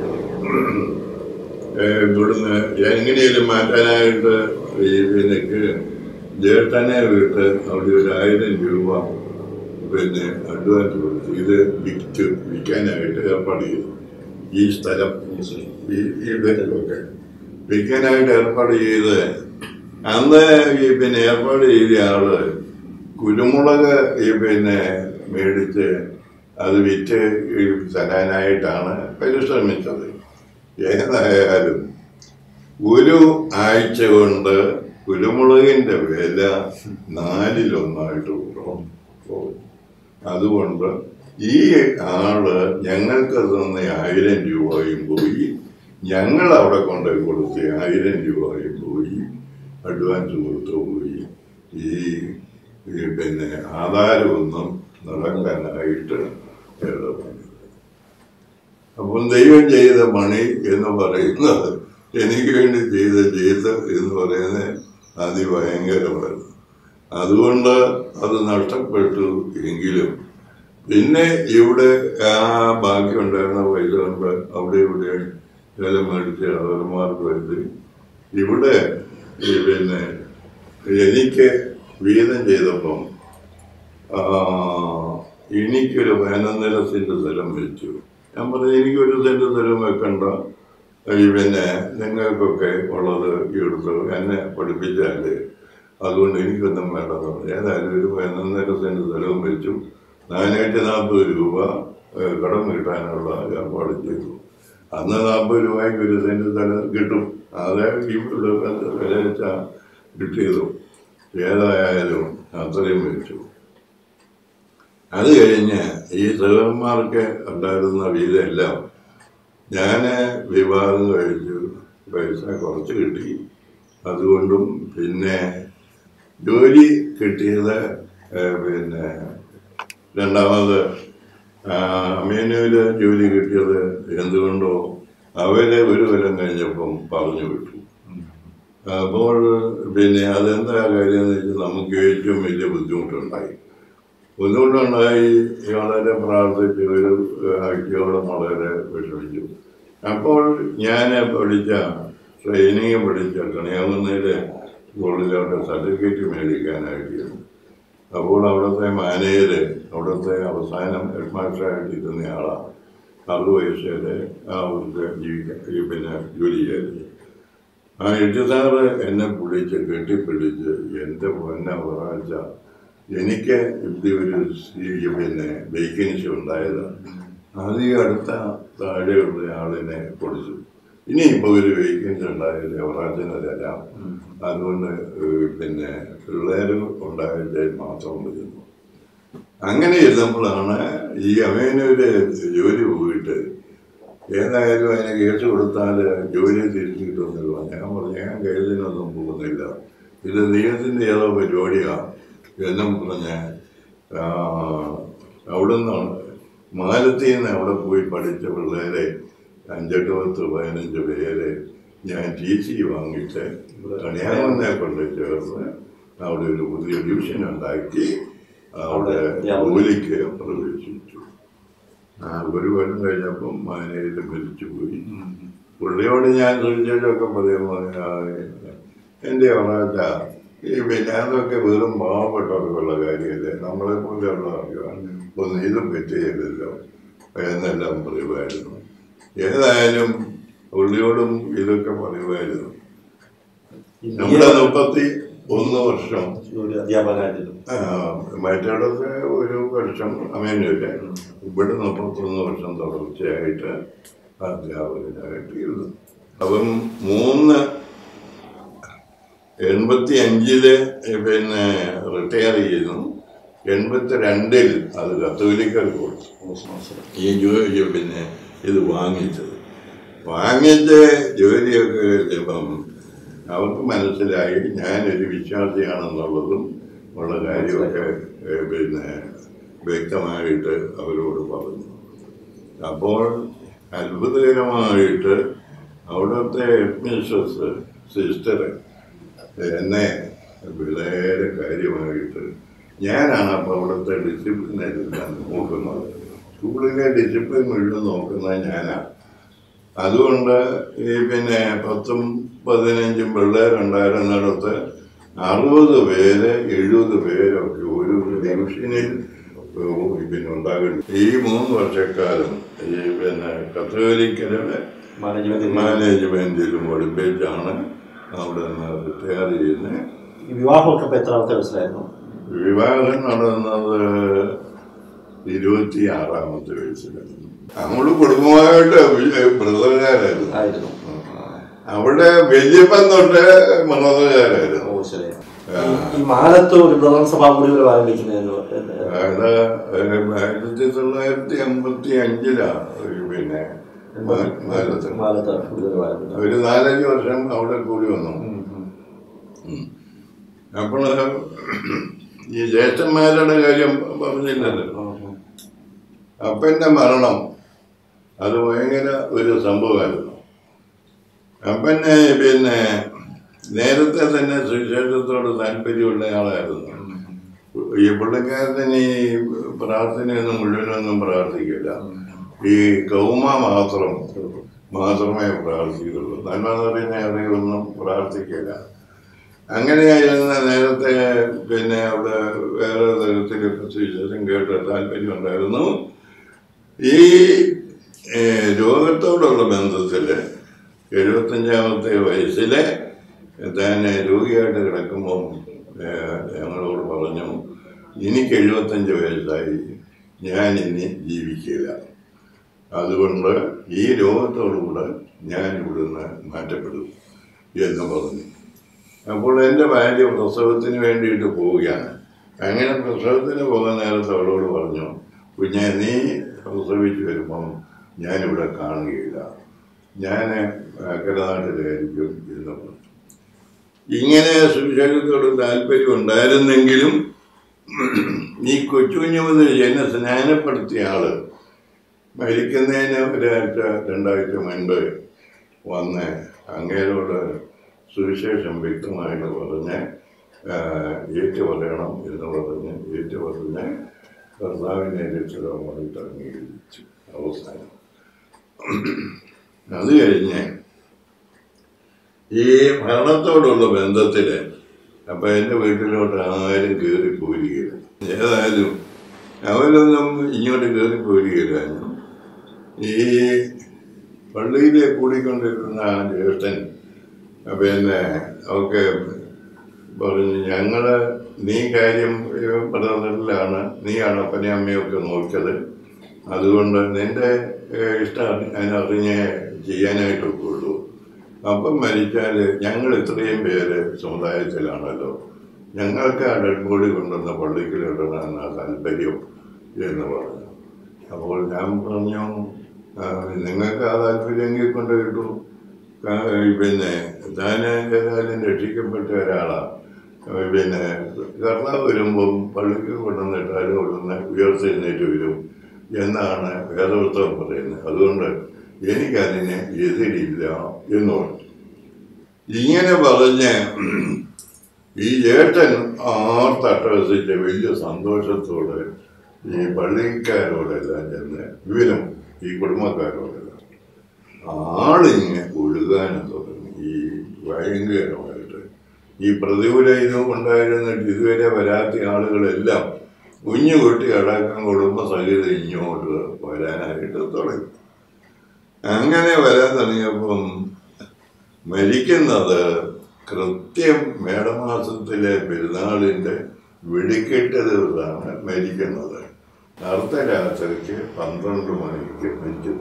ഇവിടുന്ന് എങ്ങനെയും മാറ്റാനായിട്ട് ഈ പിന്നെ ജേട്ടനെ വിട്ട് അവിടെ ഒരു ആയിരം രൂപ പിന്നെ അഡ്വാൻസ് കൊടുത്തു. ഇത് വിറ്റ് വിൽക്കാനായിട്ട് ഏർപ്പാട് ചെയ്തു. ഈ സ്ഥലം ഈ ഈ പേരൊക്കെ വിൽക്കാനായിട്ട് ഏർപ്പാട് ചെയ്ത് അന്ന് ഈ പിന്നെ ഏർപ്പാട് ചെയ്ത ആള് കുരുമുളക് ഈ പിന്നെ മേടിച്ച് അത് വിറ്റ് തരാനായിട്ടാണ് പരിശ്രമിച്ചത്. ഏതായാലും ഒരു ആഴ്ച കൊണ്ട് കുരുമുളകിന്റെ വില നാലിലൊന്നായിട്ട് പോകും. അതുകൊണ്ട് ഈ ആള് ഞങ്ങൾക്ക് തന്ന ആയിരം രൂപയും പോയി, ഞങ്ങൾ അവിടെ കൊണ്ടുപോയി കൊടുത്ത് ആയിരം രൂപയും പോയി, അഡ്വാൻസ് കൊടുത്തു പോയി. ഈ പിന്നെ ആധാരമൊന്നും നടക്കാനായിട്ട് എളുപ്പമാണ്. അപ്പം ദൈവം ചെയ്ത പണി എന്ന് പറയുന്നത്, എനിക്ക് വേണ്ടി ചെയ്ത ചെയ്ത് എന്ന് പറയുന്നത് അതിഭയങ്കരമാണ്. അതുകൊണ്ട് അത് നഷ്ടപ്പെട്ടു. എങ്കിലും പിന്നെ ഇവിടെ ആ ബാക്കി ഉണ്ടായിരുന്ന പൈസ കൊണ്ട് അവിടെ ഇവിടെ വില മേടിച്ച് അവന്മാർക്ക് വരുത്തി ഇവിടെ പിന്നെ എനിക്ക് വീതം ചെയ്തപ്പം എനിക്കൊരു പതിനൊന്നര സെന്റ് സ്ഥലം വെച്ചു. ഞാൻ പറഞ്ഞു, എനിക്കൊരു സെന്റ് സ്ഥലം വെക്കണ്ട, പിന്നെ നിങ്ങൾക്കൊക്കെ ഉള്ളത് എടുത്ത് എന്നെ പഠിപ്പിച്ചാല് അതുകൊണ്ട് എനിക്കൊന്നും വേണ്ടെന്ന് പറഞ്ഞു. ഏതായാലും ഒരു പതിനൊന്നര സെന്റ് സ്ഥലവും വെച്ചു. നാനൂറ്റി നാൽപ്പത് രൂപ കടം കിട്ടാനുള്ള ഏർപ്പാട് ചെയ്തു. അന്ന് നാൽപ്പത് രൂപയ്ക്ക് ഒരു സെന്റ് സ്ഥലം കിട്ടും. അതേ ഇവിടെ വില വെച്ചാൽ കിട്ടിയതു. ഏതായാലും അത്രയും വെച്ചു. അത് കഴിഞ്ഞ് ഈ സഹോദരന്മാർക്ക് ഉണ്ടായിരുന്ന വീതെല്ലാം ഞാൻ വിവാഹം കഴിച്ചു. പൈസ കുറച്ച് കിട്ടി. അതുകൊണ്ടും പിന്നെ ജോലി കിട്ടിയത് പിന്നെ രണ്ടാമത് അമേനൂര് ജോലി കിട്ടിയത് എന്തുകൊണ്ടോ അവരെ ഒരു കൊല്ലം കഴിഞ്ഞപ്പം പറഞ്ഞു വിട്ടു. അപ്പോൾ പിന്നെ അതെന്താ കാര്യം എന്ന് വെച്ചാൽ നമുക്ക് ഏറ്റവും വലിയ ബുദ്ധിമുട്ടുണ്ടായി. ബുദ്ധിമുട്ടുണ്ടായി വളരെ പ്രാർത്ഥിച്ച് ഒരു ആഴ്ചയോളം വളരെ വിഷമിച്ചു. അപ്പോൾ ഞാൻ പഠിച്ച ട്രെയിനിങ് പഠിച്ച കണിയാകുന്നതിലെ സ്കൂളിലോട്ട് സർട്ടിഫിക്കറ്റ് മേടിക്കാനായിട്ടായിരുന്നു. അപ്പോൾ അവിടുത്തെ മാനേജര്, അവിടുത്തെ അവസാനം ഹെഡ് മാസ്റ്ററായിട്ടിരുന്ന ആളാണ്. അറുപത് വയസ്സേരെ അവർക്ക് ജീവിക്കാൻ പിന്നെ ജോലി ചെയ്തു. ആ എട്ട് സാറ് എന്നെ പിടിച്ച് കെട്ടിപ്പിടിച്ച് എൻ്റെ പൊന്നെ ഒരാഴ്ച എനിക്ക് ഇത് ഒരു പിന്നെ വേക്കൻസി ഉണ്ടായതാണ്. അത് ഈ അടുത്ത താഴെയുള്ള ആളിനെ കൊടുത്തു. ഇനിയിപ്പോൾ ഒരു വേക്കൻസി ഉണ്ടായാലേ ഒരാഴ്ചനെ തരാം, അതുകൊണ്ട് പിന്നെ പിള്ളേർ ഉണ്ടായിട്ട് മാത്രം വരുന്നു. അങ്ങനെ ഇരുന്നപ്പോഴാണ് ഈ അമേനൂര് ജോലി പോയിട്ട് ഏതായാലും അതിനെ കേസ് കൊടുത്താൽ ജോലി തിരിച്ചു കിട്ടുമെന്ന് പറഞ്ഞു. ഞാൻ പറഞ്ഞു, ഞാൻ കേസിനൊന്നും പോകുന്നില്ല, ഇത് ദൈവത്തിൻ്റെ ഏതോ പരിപാടിയാണ് എന്നും പറഞ്ഞ് അവിടുന്ന് മാലത്തിൽ നിന്ന് അവിടെ പോയി പഠിച്ച പിള്ളേരെ അഞ്ചെട്ട് പത്ത് പതിനഞ്ച് പേരെ ഞാൻ ടി സി വാങ്ങിച്ച് കണിയാകുന്നെ കൊണ്ട് ചേർന്ന് അവിടെ ഒരു പുതിയ ഡിവിഷൻ ഉണ്ടാക്കി അവിടെ ജോലിക്ക് പ്രവേശിച്ചു. ആ ഒരു കൊല്ലം കഴിഞ്ഞപ്പം മാനേജർ മരിച്ചുപോയി. പുള്ളിയോട് ഞാൻ ചോദിച്ചൊക്കെ പറയുമ്പോൾ എൻ്റെ ഒരാഴ്ച ഈ പിന്നെ അതൊക്കെ വെറും പാവപ്പെട്ടവർക്കുള്ള കാര്യമല്ലേ, നമ്മളെ പോലെയുള്ളവർക്കാണ്, ഒന്നും ഇതും പറ്റിയല്ലോ എന്നെല്ലാം പറയുമായിരുന്നു. ഏതായാലും പുള്ളിയോടും ഇതൊക്കെ പറയുമായിരുന്നു. നമ്മുടെ മുപ്പത്തി ഒന്ന് വർഷം അധ്യാപകനായിരുന്നു. മറ്റിടത്ത് ഒരു വർഷം അമേനൂര്, ഇവിടെ മുപ്പത്തൊന്ന് വർഷം തുടർച്ചയായിട്ട് അധ്യാപകനായിട്ട് ഇരുന്നു. അപ്പം മൂന്ന് എൺപത്തി അഞ്ചില് പിന്നെ റിട്ടയർ ചെയ്യുന്നു. എൺപത്തി രണ്ടിൽ അത് കത്തോലിക്കർക്ക് കൊടുത്തു. ഈ ജോലി പിന്നെ ഇത് വാങ്ങിച്ചത് വാങ്ങിച്ച് ജോലിയൊക്കെ ഇപ്പം അവർക്ക് മനസ്സിലായി ഞാനൊരു വിശ്വാസിയാണെന്നുള്ളതും ഉള്ള കാര്യമൊക്കെ പിന്നെ വ്യക്തമായിട്ട് അവരോട് പറഞ്ഞു. അപ്പോൾ അത്ഭുതകരമായിട്ട് അവിടുത്തെ ഹെഡ്മിസ്ട്രസ് സിസ്റ്റർ എന്നെ വളരെ കാര്യമായിട്ട്, ഞാനാണ് അപ്പോൾ അവിടുത്തെ ഡിസിപ്ലിൻ എല്ലാം നോക്കുന്നത്, സ്കൂളിലെ ഡിസിപ്ലിൻ മുഴുവൻ നോക്കുന്നത് ഞാനാണ്. അതുകൊണ്ട് ഈ പിന്നെ പത്തും പതിനഞ്ചും പിള്ളേരുണ്ടായിരുന്നിടത്ത് അറുപത് പേര് എഴുപത് പേരൊക്കെ ഒരു ഡിവിഷനിൽ പിന്നെ ഉണ്ടാകുന്നു. ഈ മൂന്ന് വർഷക്കാലം ഈ പിന്നെ കത്തോലിക്കരുടെ മാനേജ്മെന്റിലും പഠിപ്പിച്ചാണ് അവിടെ നിന്ന് റിട്ടയർ ചെയ്യുന്നത്. വിവാഹമൊക്കെ എത്രാമത്തെ വയസ്സിലായിരുന്നു? വിവാഹം നടന്നത് ഇരുപത്തി ആറാമത്തെ വയസ്സിലായിരുന്നു. നമ്മള് കുടുംബമായിട്ട് ബ്രദറുകാരായിരുന്നു. അവിടെ വല്യപ്പൻ തൊട്ട് മണതുകാരായിരുന്നു. ഈ മാലത്ത് ഒരു ബ്രദർ സഭാ കൂടികൾ ആരംഭിക്കുന്നതിന് ആയിരത്തി തൊള്ളായിരത്തി അമ്പത്തി അഞ്ചിലാണ് പിന്നെ ഒരു നാലഞ്ച് വർഷം അവിടെ കൂടി വന്നു. അപ്പോൾ ഈ ജ്യേഷ്ഠന്മാരുടെ കാര്യം പറഞ്ഞില്ലല്ലോ. അപ്പൻ്റെ മരണം അത് ഭയങ്കര ഒരു സംഭവമായിരുന്നു. അപ്പനെ പിന്നെ നേരത്തെ തന്നെ സുവിശേഷത്തോട് താല്പര്യമുള്ള ആളായിരുന്നു. ഈ പുള്ളിക്കാരത്തിന് ഈ പ്രാർത്ഥനയൊന്നും മുഴുവനൊന്നും പ്രാർത്ഥിക്കില്ല. ഈ കൗമ മാത്രം മാത്രമേ പ്രാർത്ഥിക്കുള്ളൂ. നന്മ നിറഞ്ഞ അറിവൊന്നും പ്രാർത്ഥിക്കില്ല. അങ്ങനെയായിരുന്ന നേരത്തെ പിന്നെ അവിടെ വേറെ തരത്തിലൊക്കെ സുവിശേഷം കേട്ട് താല്പര്യം ഉണ്ടായിരുന്നു. ഈ രോഗത്തോടുള്ള ബന്ധത്തിൽ എഴുപത്തഞ്ചാമത്തെ വയസ്സിലെ തന്നെ രോഗിയായിട്ട് കിടക്കുമ്പം ഞങ്ങളോട് പറഞ്ഞു, എനിക്ക് എഴുപത്തഞ്ച് വയസ്സായി, ഞാൻ ഇനി ജീവിക്കില്ല, അതുകൊണ്ട് ഈ രോഗത്തോടുകൂടെ ഞാൻ ഇവിടുന്ന് മാറ്റപ്പെടും എന്ന് പറഞ്ഞു. അപ്പോൾ എൻ്റെ ഭാര്യ പ്രസവത്തിന് വേണ്ടിയിട്ട് പോവുകയാണ്. അങ്ങനെ പ്രസവത്തിന് പോകുന്ന നേരത്തെ അവളോട് പറഞ്ഞു, കുഞ്ഞെ നീ പ്രസവിച്ച് വരുമ്പം ഞാനിവിടെ കാണുകയില്ല, ഞാൻ അക്കരനാട്ടിലായിരിക്കും എന്ന് പറഞ്ഞു. ഇങ്ങനെ സുവിശേഷത്തോട് താല്പര്യം ഉണ്ടായിരുന്നെങ്കിലും ഈ കൊച്ചുകുഞ്ഞു മുതൽ എന്നെ സ്നാനപ്പെടുത്തിയ ആള് മരിക്കുന്നതിന് ഒരാഴ്ച രണ്ടാഴ്ച മുൻപ് വന്ന് അങ്ങേരോട് സുവിശേഷം വ്യക്തമായിട്ട് പറഞ്ഞ് ഏറ്റു പറയണം എന്ന് പറഞ്ഞ് ഏറ്റു പറഞ്ഞ് കർത്താവിനെ രക്ഷിതമായിട്ട് അംഗീകരിച്ചു. അവസാനം അത് കഴിഞ്ഞ് ഈ ഭരണത്തോടുള്ള ബന്ധത്തിൽ അപ്പം എൻ്റെ വീട്ടിലോട്ട് ആരും കയറി പോരുകയില്ല. ഏതായാലും അവരൊന്നും ഇങ്ങോട്ട് കയറി പോരുകയില്ല. ഈ പള്ളിയിലെ കൂടിക്കൊണ്ടിരുന്ന ആ ജ്യേഷ്ഠൻ പിന്നെ ഒക്കെ പറഞ്ഞു, ഞങ്ങള് നീ കാര്യം പഠനത്തിലാണ്, നീയാണ് അപ്പനെ അമ്മയൊക്കെ നോക്കിയത്, അതുകൊണ്ട് നിന്റെ ഇഷ്ടം അതിനറിഞ്ഞേ ചെയ്യാനായിട്ടൊക്കെ ഉള്ളൂ. അപ്പം മരിച്ചാൽ ഞങ്ങൾ ഇത്രയും പേര് സമുദായത്തിലാണല്ലോ, ഞങ്ങൾക്ക് ആ ഡെഡ് ബോഡി കൊണ്ടുവന്ന പള്ളിക്കിലിടണമെന്ന താല്പര്യം എന്ന് പറഞ്ഞു. അപ്പോൾ ഞാൻ പറഞ്ഞു, നിങ്ങൾക്ക് ആ താല്പര്യമെങ്കിൽ കൊണ്ട് കിട്ടൂ, പിന്നെ താൻ ഏതായാലും രക്ഷിക്കപ്പെട്ട ഒരാളാണ്, പിന്നെ കർത്താവ് വരുമ്പം പള്ളിക്ക് കൊണ്ടുവന്നിട്ടാലും അവിടുന്ന് ഉയർത്തെഴുന്നേറ്റ് വരും എന്നാണ് വേദപുസ്തകം പറയുന്നത്, അതുകൊണ്ട് എനിക്കതിന് എതിരില്ല എന്ന് പറഞ്ഞു. ഇങ്ങനെ പറഞ്ഞ് ഈ ഏട്ടൻ ആർത്തട്ടഹസിച്ച് വലിയ സന്തോഷത്തോടെ ഈ പള്ളിക്കാരോടെല്ലാം ചെന്ന് വിവരം ഈ കുടുംബക്കാരോടെല്ലാം ആളിങ്ങനെ ഒഴുകാനും തുടങ്ങി. ഈ ഭയങ്കരമായിട്ട് ഈ പ്രതികൂലം ഉണ്ടായിരുന്നിട്ട് ഇതുവരെ വരാത്ത ആളുകളെല്ലാം കുഞ്ഞു കുട്ടി അടക്കം കുടുംബസഹിതം ഇങ്ങോട്ട് വരാനായിട്ട് തുടങ്ങി. അങ്ങനെ വരാൻ തുടങ്ങിയപ്പം മരിക്കുന്നത് കൃത്യം മേടമാസത്തിലെ പെരുന്നാളിൻ്റെ വെടിക്കെട്ട് ദിവസമാണ് മരിക്കുന്നത്. അർദ്ധരാത്രിക്ക് പന്ത്രണ്ട് മണിക്ക് മരിക്കുന്നു.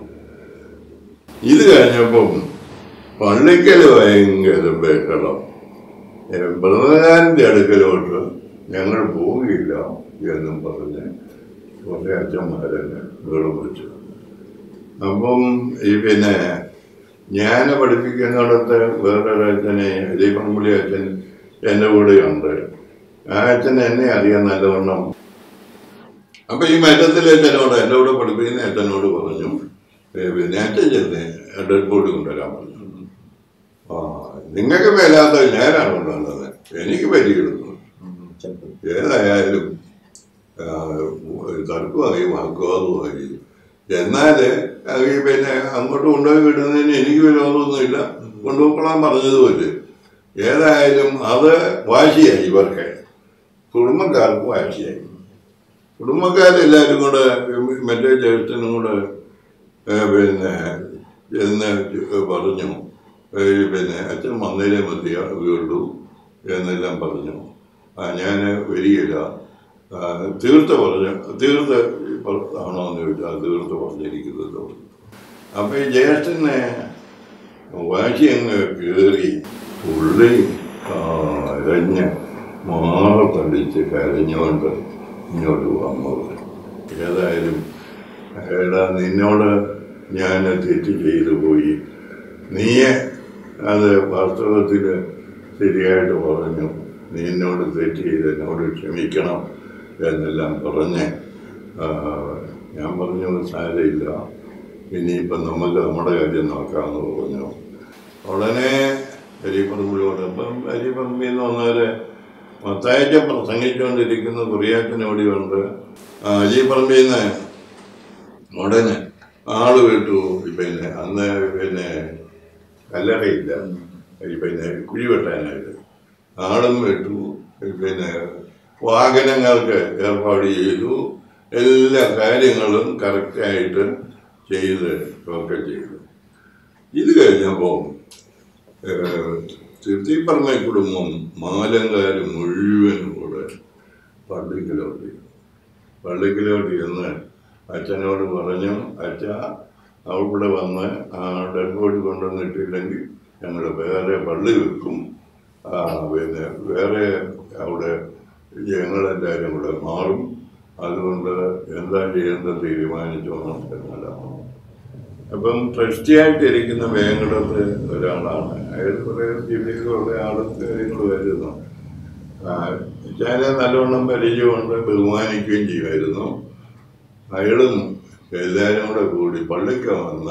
ഇത് കഴിഞ്ഞപ്പം പള്ളിക്കൽ ഭയങ്കര ബഹളം. ബ്രദറാൻ്റെ അടുക്കലോട്ട് ഞങ്ങൾ പോവുകയില്ല എന്നും പറഞ്ഞ് കുറേ അച്ഛന്മാരെന്നെ ബഹളം വെച്ചു. അപ്പം ഈ പിന്നെ ഞാൻ പഠിപ്പിക്കുന്നിടത്ത് വേറൊരച്ഛനെ ദീപംപുള്ളി അച്ഛൻ എൻ്റെ കൂടെയുണ്ട്. ആ അച്ഛൻ എന്നെ അറിയാൻ നല്ലവണ്ണം. അപ്പം ഈ മറ്റത്തിലെ അച്ഛനോട് എൻ്റെ കൂടെ പഠിപ്പിക്കുന്ന അച്ഛനോട് പറഞ്ഞു, പിന്നെ അച്ഛൻ ചെന്ന് ഡെഡ് ബോഡി കൊണ്ടുവരാൻ പറഞ്ഞു. ആ നിങ്ങൾക്ക് മേലാത്ത ഞാനാണ് കൊണ്ടുവന്നത്, എനിക്ക് പറ്റിയിരുന്നു. ഏതായാലും തർക്കമായി വാക്കുവാദമായി. എന്നാൽ ഈ പിന്നെ അങ്ങോട്ട് കൊണ്ടുപോയി വിടുന്നതിന് എനിക്ക് വിരോധമൊന്നുമില്ല, കൊണ്ടുപോയിക്കൊള്ളാൻ പറഞ്ഞതുപോലെ. ഏതായാലും അത് വാശിയായി, ഇവർക്ക് കുടുംബക്കാർക്ക് വാശിയായി. കുടുംബക്കാരെല്ലാവരും കൂടെ മറ്റേ ജ്യേഷ്ഠനും കൂടെ പിന്നെ എന്ന് പറഞ്ഞു, പിന്നെ അച്ഛൻ വന്നതിലേ മതിയുള്ളൂ എന്നെല്ലാം പറഞ്ഞു. ആ ഞാൻ വരികയില്ല, തീർത്ത് പറഞ്ഞു. തീർത്ത് ആണോ എന്ന് ചോദിച്ചാൽ തീർത്ത് പറഞ്ഞിരിക്കുന്നത്. അപ്പം ഈ ജ്യേഷ്ഠനെ വാശി അങ്ങ് കയറി പുള്ളി കരഞ്ഞ് മാറത്തടിച്ച് കരഞ്ഞുകൊണ്ട് ഇങ്ങോട്ട് വന്നത്. ഏതായാലും എടാ നിന്നോട് ഞാൻ തെറ്റ് ചെയ്തു പോയി, നീ അത് വാസ്തവത്തിൽ ശരിയായിട്ട് പറഞ്ഞു, നീ എന്നോട് തെറ്റ് ചെയ്ത് എന്നോട് ക്ഷമിക്കണം എന്നെല്ലാം പറഞ്ഞ് ഞാൻ പറഞ്ഞു സാരമില്ല, ഇനിയിപ്പം നമുക്ക് നമ്മുടെ കാര്യം നോക്കാമെന്ന് പറഞ്ഞു. ഉടനെ അരിപ്പറമ്പിലോട്ട് ഇപ്പം അരിപ്പറമ്പിൽ എന്ന് പറഞ്ഞാൽ മത്തായിച്ച പ്രസംഗിച്ചുകൊണ്ടിരിക്കുന്ന കുറിയാച്ചനോടി ഉണ്ട്. അരിപ്പറമ്പിൽ നിന്ന് ഉടനെ ആള് വിട്ടു. പിന്നെ അന്ന് പിന്നെ കല്ലറയില്ല, പിന്നെ കുഴി വെട്ടാനായിട്ട് ആളും വിട്ടു. പിന്നെ വാഹനങ്ങൾക്ക് ഏർപ്പാട് ചെയ്തു. എല്ലാ കാര്യങ്ങളും കറക്റ്റായിട്ട് ചെയ്ത് ഒക്കെ ചെയ്തു. ഇത് കഴിഞ്ഞപ്പോൾ തിരുത്തിപ്പറമ്പ കുടുംബം മാലങ്കാർ മുഴുവനും കൂടെ പള്ളിക്കലോട്ട് പള്ളിക്കലോട്ട് ചെന്ന് അച്ഛനോട് പറഞ്ഞു, അച്ഛ അവിടെ വന്ന് ആ ഡെഡ് ബോഡി കൊണ്ടുവന്നിട്ടില്ലെങ്കിൽ ഞങ്ങൾ വേറെ പള്ളി വെക്കും, പിന്നെ വേറെ അവിടെ ഞങ്ങളെല്ലാവരും കൂടെ മാറും, അതുകൊണ്ട് എന്താ ചെയ്യേണ്ടത് തീരുമാനിച്ചോണം എന്നതാണ്. അപ്പം ട്രസ്റ്റിയായിട്ടിരിക്കുന്ന വേങ്ങടത്ത് ഒരാളാണ്, അയാൾ കുറേ ജീവിതത്തിലുള്ള ആളും കാര്യങ്ങൾ വരുന്നു. ഞാനെ നല്ലവണ്ണം പരിചയമുണ്ട്, ബഹുമാനിക്കുകയും ചെയ്യുമായിരുന്നു. അയാളും എല്ലാവരും കൂടെ കൂടി പള്ളിക്ക് വന്ന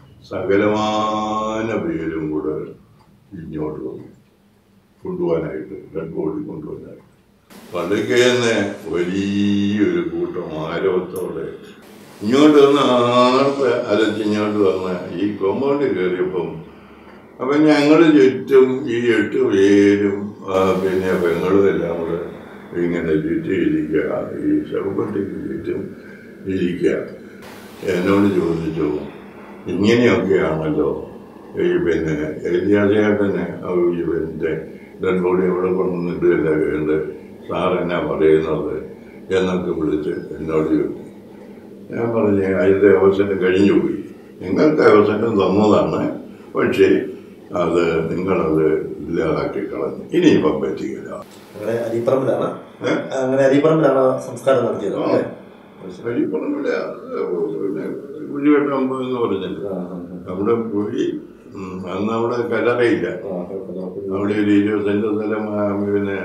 സകലമാന പേരും കൂടെ ഇങ്ങോട്ട് വന്നു കൊണ്ടുപോകാനായിട്ട്, ഡെഡ് ബോഡി കൊണ്ടുപോകാനായിട്ട്. പള്ളിക്ക് തന്നെ വലിയൊരു കൂട്ടം ആരവത്തോടെ ഇങ്ങോട്ട് വന്ന് ആർത്ത് അലച്ച് ഇങ്ങോട്ട് വന്ന് ഈ കോമ്പൗണ്ടിൽ കയറിയപ്പം അപ്പം ഞങ്ങൾ ചുറ്റും ഈ എട്ട് പേരും പിന്നെ പെങ്ങളും എല്ലാം കൂടെ ഇങ്ങനെ ചുറ്റിയിരിക്കുക, ഈ ശവപ്പെട്ടിക്ക് ചുറ്റും ഇരിക്കുക. എന്നോട് ചോദിച്ചു, ഇങ്ങനെയൊക്കെയാണല്ലോ ഈ പിന്നെ എലിയാസേട്ടനെ ഈ പിന്നെ ഡെഡ് ബോഡി എവിടെ കൊണ്ടുവന്നിട്ടില്ല വേണ്ട സാർ എന്നാ പറയുന്നത് എന്നൊക്കെ വിളിച്ച് എന്നോട് ചോദിച്ചു. ഞാൻ പറഞ്ഞു, അതിൻ്റെ അവസരം കഴിഞ്ഞു പോയി, നിങ്ങൾക്ക് അവസരം തന്നതാണ്, പക്ഷേ അത് നിങ്ങളത് ഇല്ലാതാക്കി കളഞ്ഞു, ഇനിയിപ്പം പറ്റിയില്ല. അങ്ങനെ അരിപ്പറമ്പിലാണ് അങ്ങനെ അരിപ്പറമ്പിലാണ് സംസ്കാരം നടത്തിയത്. അരിപ്പറമ്പില പിന്നെ കുഴിവെട്ടമ്പ് എന്ന് പറഞ്ഞില്ല, അവിടെ പോയി. അന്ന് അവിടെ കലറയില്ല, അവിടെ ഒരു ഇരുപത് സെന്റ് സ്ഥലം പിന്നെ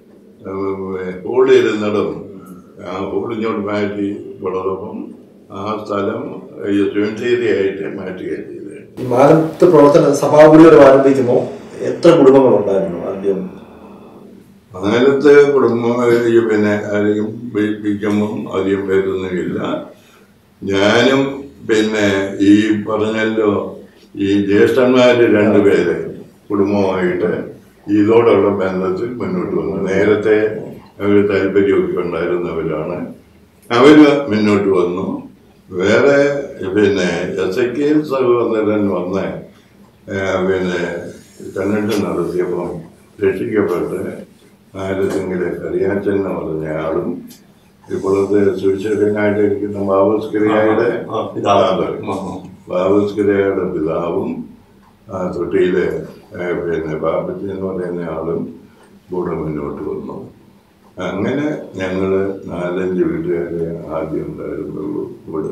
ഹോളിരുന്നിടം ആ ഹോളിങ്ങോട്ട് മാറ്റി വളർന്നപ്പം ആ സ്ഥലം സ്വയംചേരിയായിട്ട് മാറ്റുകയാണ് ചെയ്തത്. ഈ മാനത്ത് പ്രവർത്തന സഭാകുടിയോട് ആരംഭിക്കുമ്പോൾ എത്ര കുടുംബങ്ങളുണ്ടായിരുന്നു ആദ്യം? അങ്ങനത്തെ കുടുംബം പിന്നെ ആരെയും വിളിക്കുമ്പം അധികം പേരൊന്നുമില്ല. ഞാനും പിന്നെ ഈ പറഞ്ഞല്ലോ ഈ ജ്യേഷ്ഠന്മാർ രണ്ടുപേര് കുടുംബമായിട്ട് ഇതോടുള്ള ബന്ധത്തിൽ മുന്നോട്ട് വന്നു. നേരത്തെ അവർ താല്പര്യമൊക്കെ ഉണ്ടായിരുന്നവരാണ്, അവർ മുന്നോട്ട് വന്നു. വേറെ പിന്നെ എസ് എ സഹോദരൻ വന്ന് പിന്നെ കണ്ണിട്ട് നടത്തിയപ്പം രക്ഷിക്കപ്പെട്ട് നാരസിംഗിലെ കറിയാച്ചൻ എന്ന് പറഞ്ഞ ആളും ഇപ്പോഴത്തെ സുവിശേഷനായിട്ടിരിക്കുന്ന ബാബുസ്കറിയയുടെ പിതാവ് ബാബുസ്കറിയയുടെ പിതാവും തൊട്ടിയിലെ പിന്നെ ബാബച്ചി എന്ന് പറയുന്ന ആളും കൂടെ മുന്നോട്ട് വന്നു. അങ്ങനെ ഞങ്ങൾ നാലഞ്ച് വീട്ടുകാരെ ആദ്യം ഉണ്ടായിരുന്നുള്ളൂ ഇവിടെ.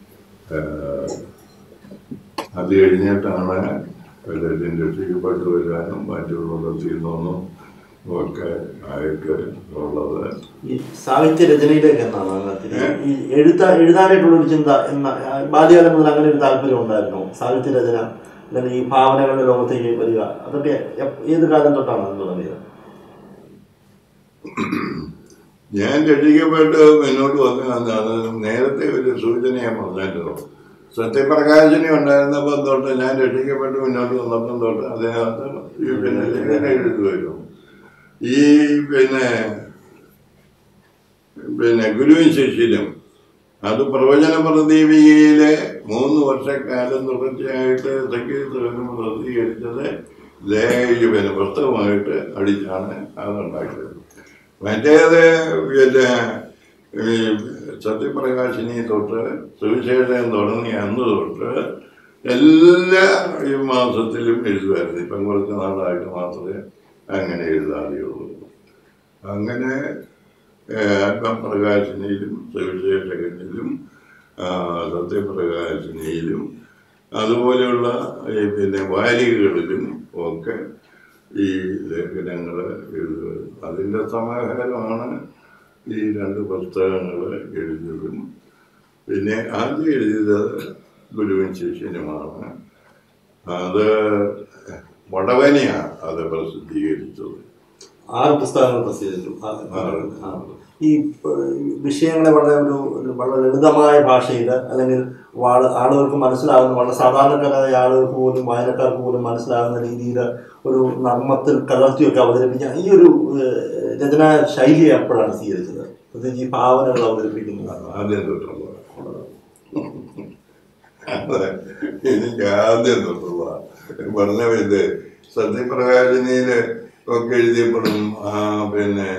അത് കഴിഞ്ഞിട്ടാണ് പലരും രക്ഷിക്കപ്പെട്ടു വരാനും മറ്റുള്ളവരിൽ നിന്നും ഒക്കെ ആയിട്ട് ഉള്ളത്. ഈ സാഹിത്യ രചനയിലേക്ക് എന്നാണ് ഈ എഴുതാ എഴുതാനായിട്ടുള്ളൊരു ചിന്ത എന്ന ബാല്യകാലം മുതൽ അങ്ങനെ ഒരു താല്പര്യം ഉണ്ടായിരുന്നു? സാഹിത്യ രചന അല്ലെങ്കിൽ ഈ ഭാവനകളുടെ ലോകത്തേക്ക് വരിക, അതൊക്കെ ഏത് കാലം തൊട്ടാണ് അത് തുടങ്ങിയത്? ഞാൻ രക്ഷിക്കപ്പെട്ട് മുന്നോട്ട് വന്നതാണ് നേരത്തെ ഒരു സൂചന ഞാൻ പറഞ്ഞിട്ടുള്ളൂ. സത്യപ്രകാശനം ഉണ്ടായിരുന്നപ്പോൾ തൊട്ട് ഞാൻ രക്ഷിക്കപ്പെട്ട് മുന്നോട്ട് വന്നപ്പം തൊട്ട് അതിനകത്ത് പിന്നെ ലേഖനം എഴുതുമായിരുന്നു. ഈ പിന്നെ പിന്നെ ഗുരുവും ശിഷ്യനും അത് പ്രവചന പ്രദീപികയിലെ മൂന്ന് വർഷക്കാലം തുടർച്ചയായിട്ട് സഖ്യത്തിലും പ്രസിദ്ധീകരിച്ചത് ലേഖ പിന്നെ പുസ്തകമായിട്ട് അടിച്ചാണ് അതുണ്ടാക്കിയത്. മറ്റേത് പിന്നെ ഈ സത്യപ്രകാശിനി തൊട്ട് സുവിശേഷം തുടങ്ങി അന്ന് തൊട്ട് എല്ലാ ഈ മാസത്തിലും എഴുതുമായിരുന്നു. ഇപ്പം കുറച്ച് നാളായിട്ട് മാത്രമേ അങ്ങനെ എഴുതാതെയുള്ളൂ. അങ്ങനെ ആത്മപ്രകാശിനിയിലും സുവിശേഷകനിലും സത്യപ്രകാശിനിയിലും അതുപോലെയുള്ള ഈ പിന്നെ വാരികകളിലും ഒക്കെ ഈ ലേഖനങ്ങൾ എഴുതുക. അതിൻ്റെ സമാഹാരമാണ് ഈ രണ്ട് പുസ്തകങ്ങൾ എഴുതിയതും. പിന്നെ ആദ്യം എഴുതിയത് ഗുരുവും ശിഷ്യനുമാണ്. അത് വടവനെയാണ് അത് പ്രസിദ്ധീകരിച്ചത്. ആറ് പുസ്തകങ്ങൾ പ്രസിദ്ധീകരിച്ചു. ഈ വിഷയങ്ങളെ വളരെ ഒരു വളരെ ലളിതമായ ഭാഷയിൽ അല്ലെങ്കിൽ ആളുകൾക്ക് മനസ്സിലാകുന്ന വളരെ സാധാരണക്കാരായ ആളുകൾക്ക് പോലും വായനക്കാർക്ക് പോലും മനസ്സിലാകുന്ന രീതിയിൽ ഒരു നർമ്മത്തിൽ കലർത്തിയൊക്കെ അവതരിപ്പിക്കാൻ ഈ ഒരു രചനാ ശൈലി എപ്പോഴാണ് സ്വീകരിച്ചത്? പ്രത്യേകിച്ച് ഈ ഭാവനകൾ അവതരിപ്പിക്കുന്നതാണ് ആദ്യം തൊട്ടുള്ള എനിക്ക് ആദ്യം തൊട്ടുള്ള പറഞ്ഞ ഇത് സത്യപ്രകാശനിയിൽ ഒക്കെ എഴുതിയപ്പോഴും ആ പിന്നെ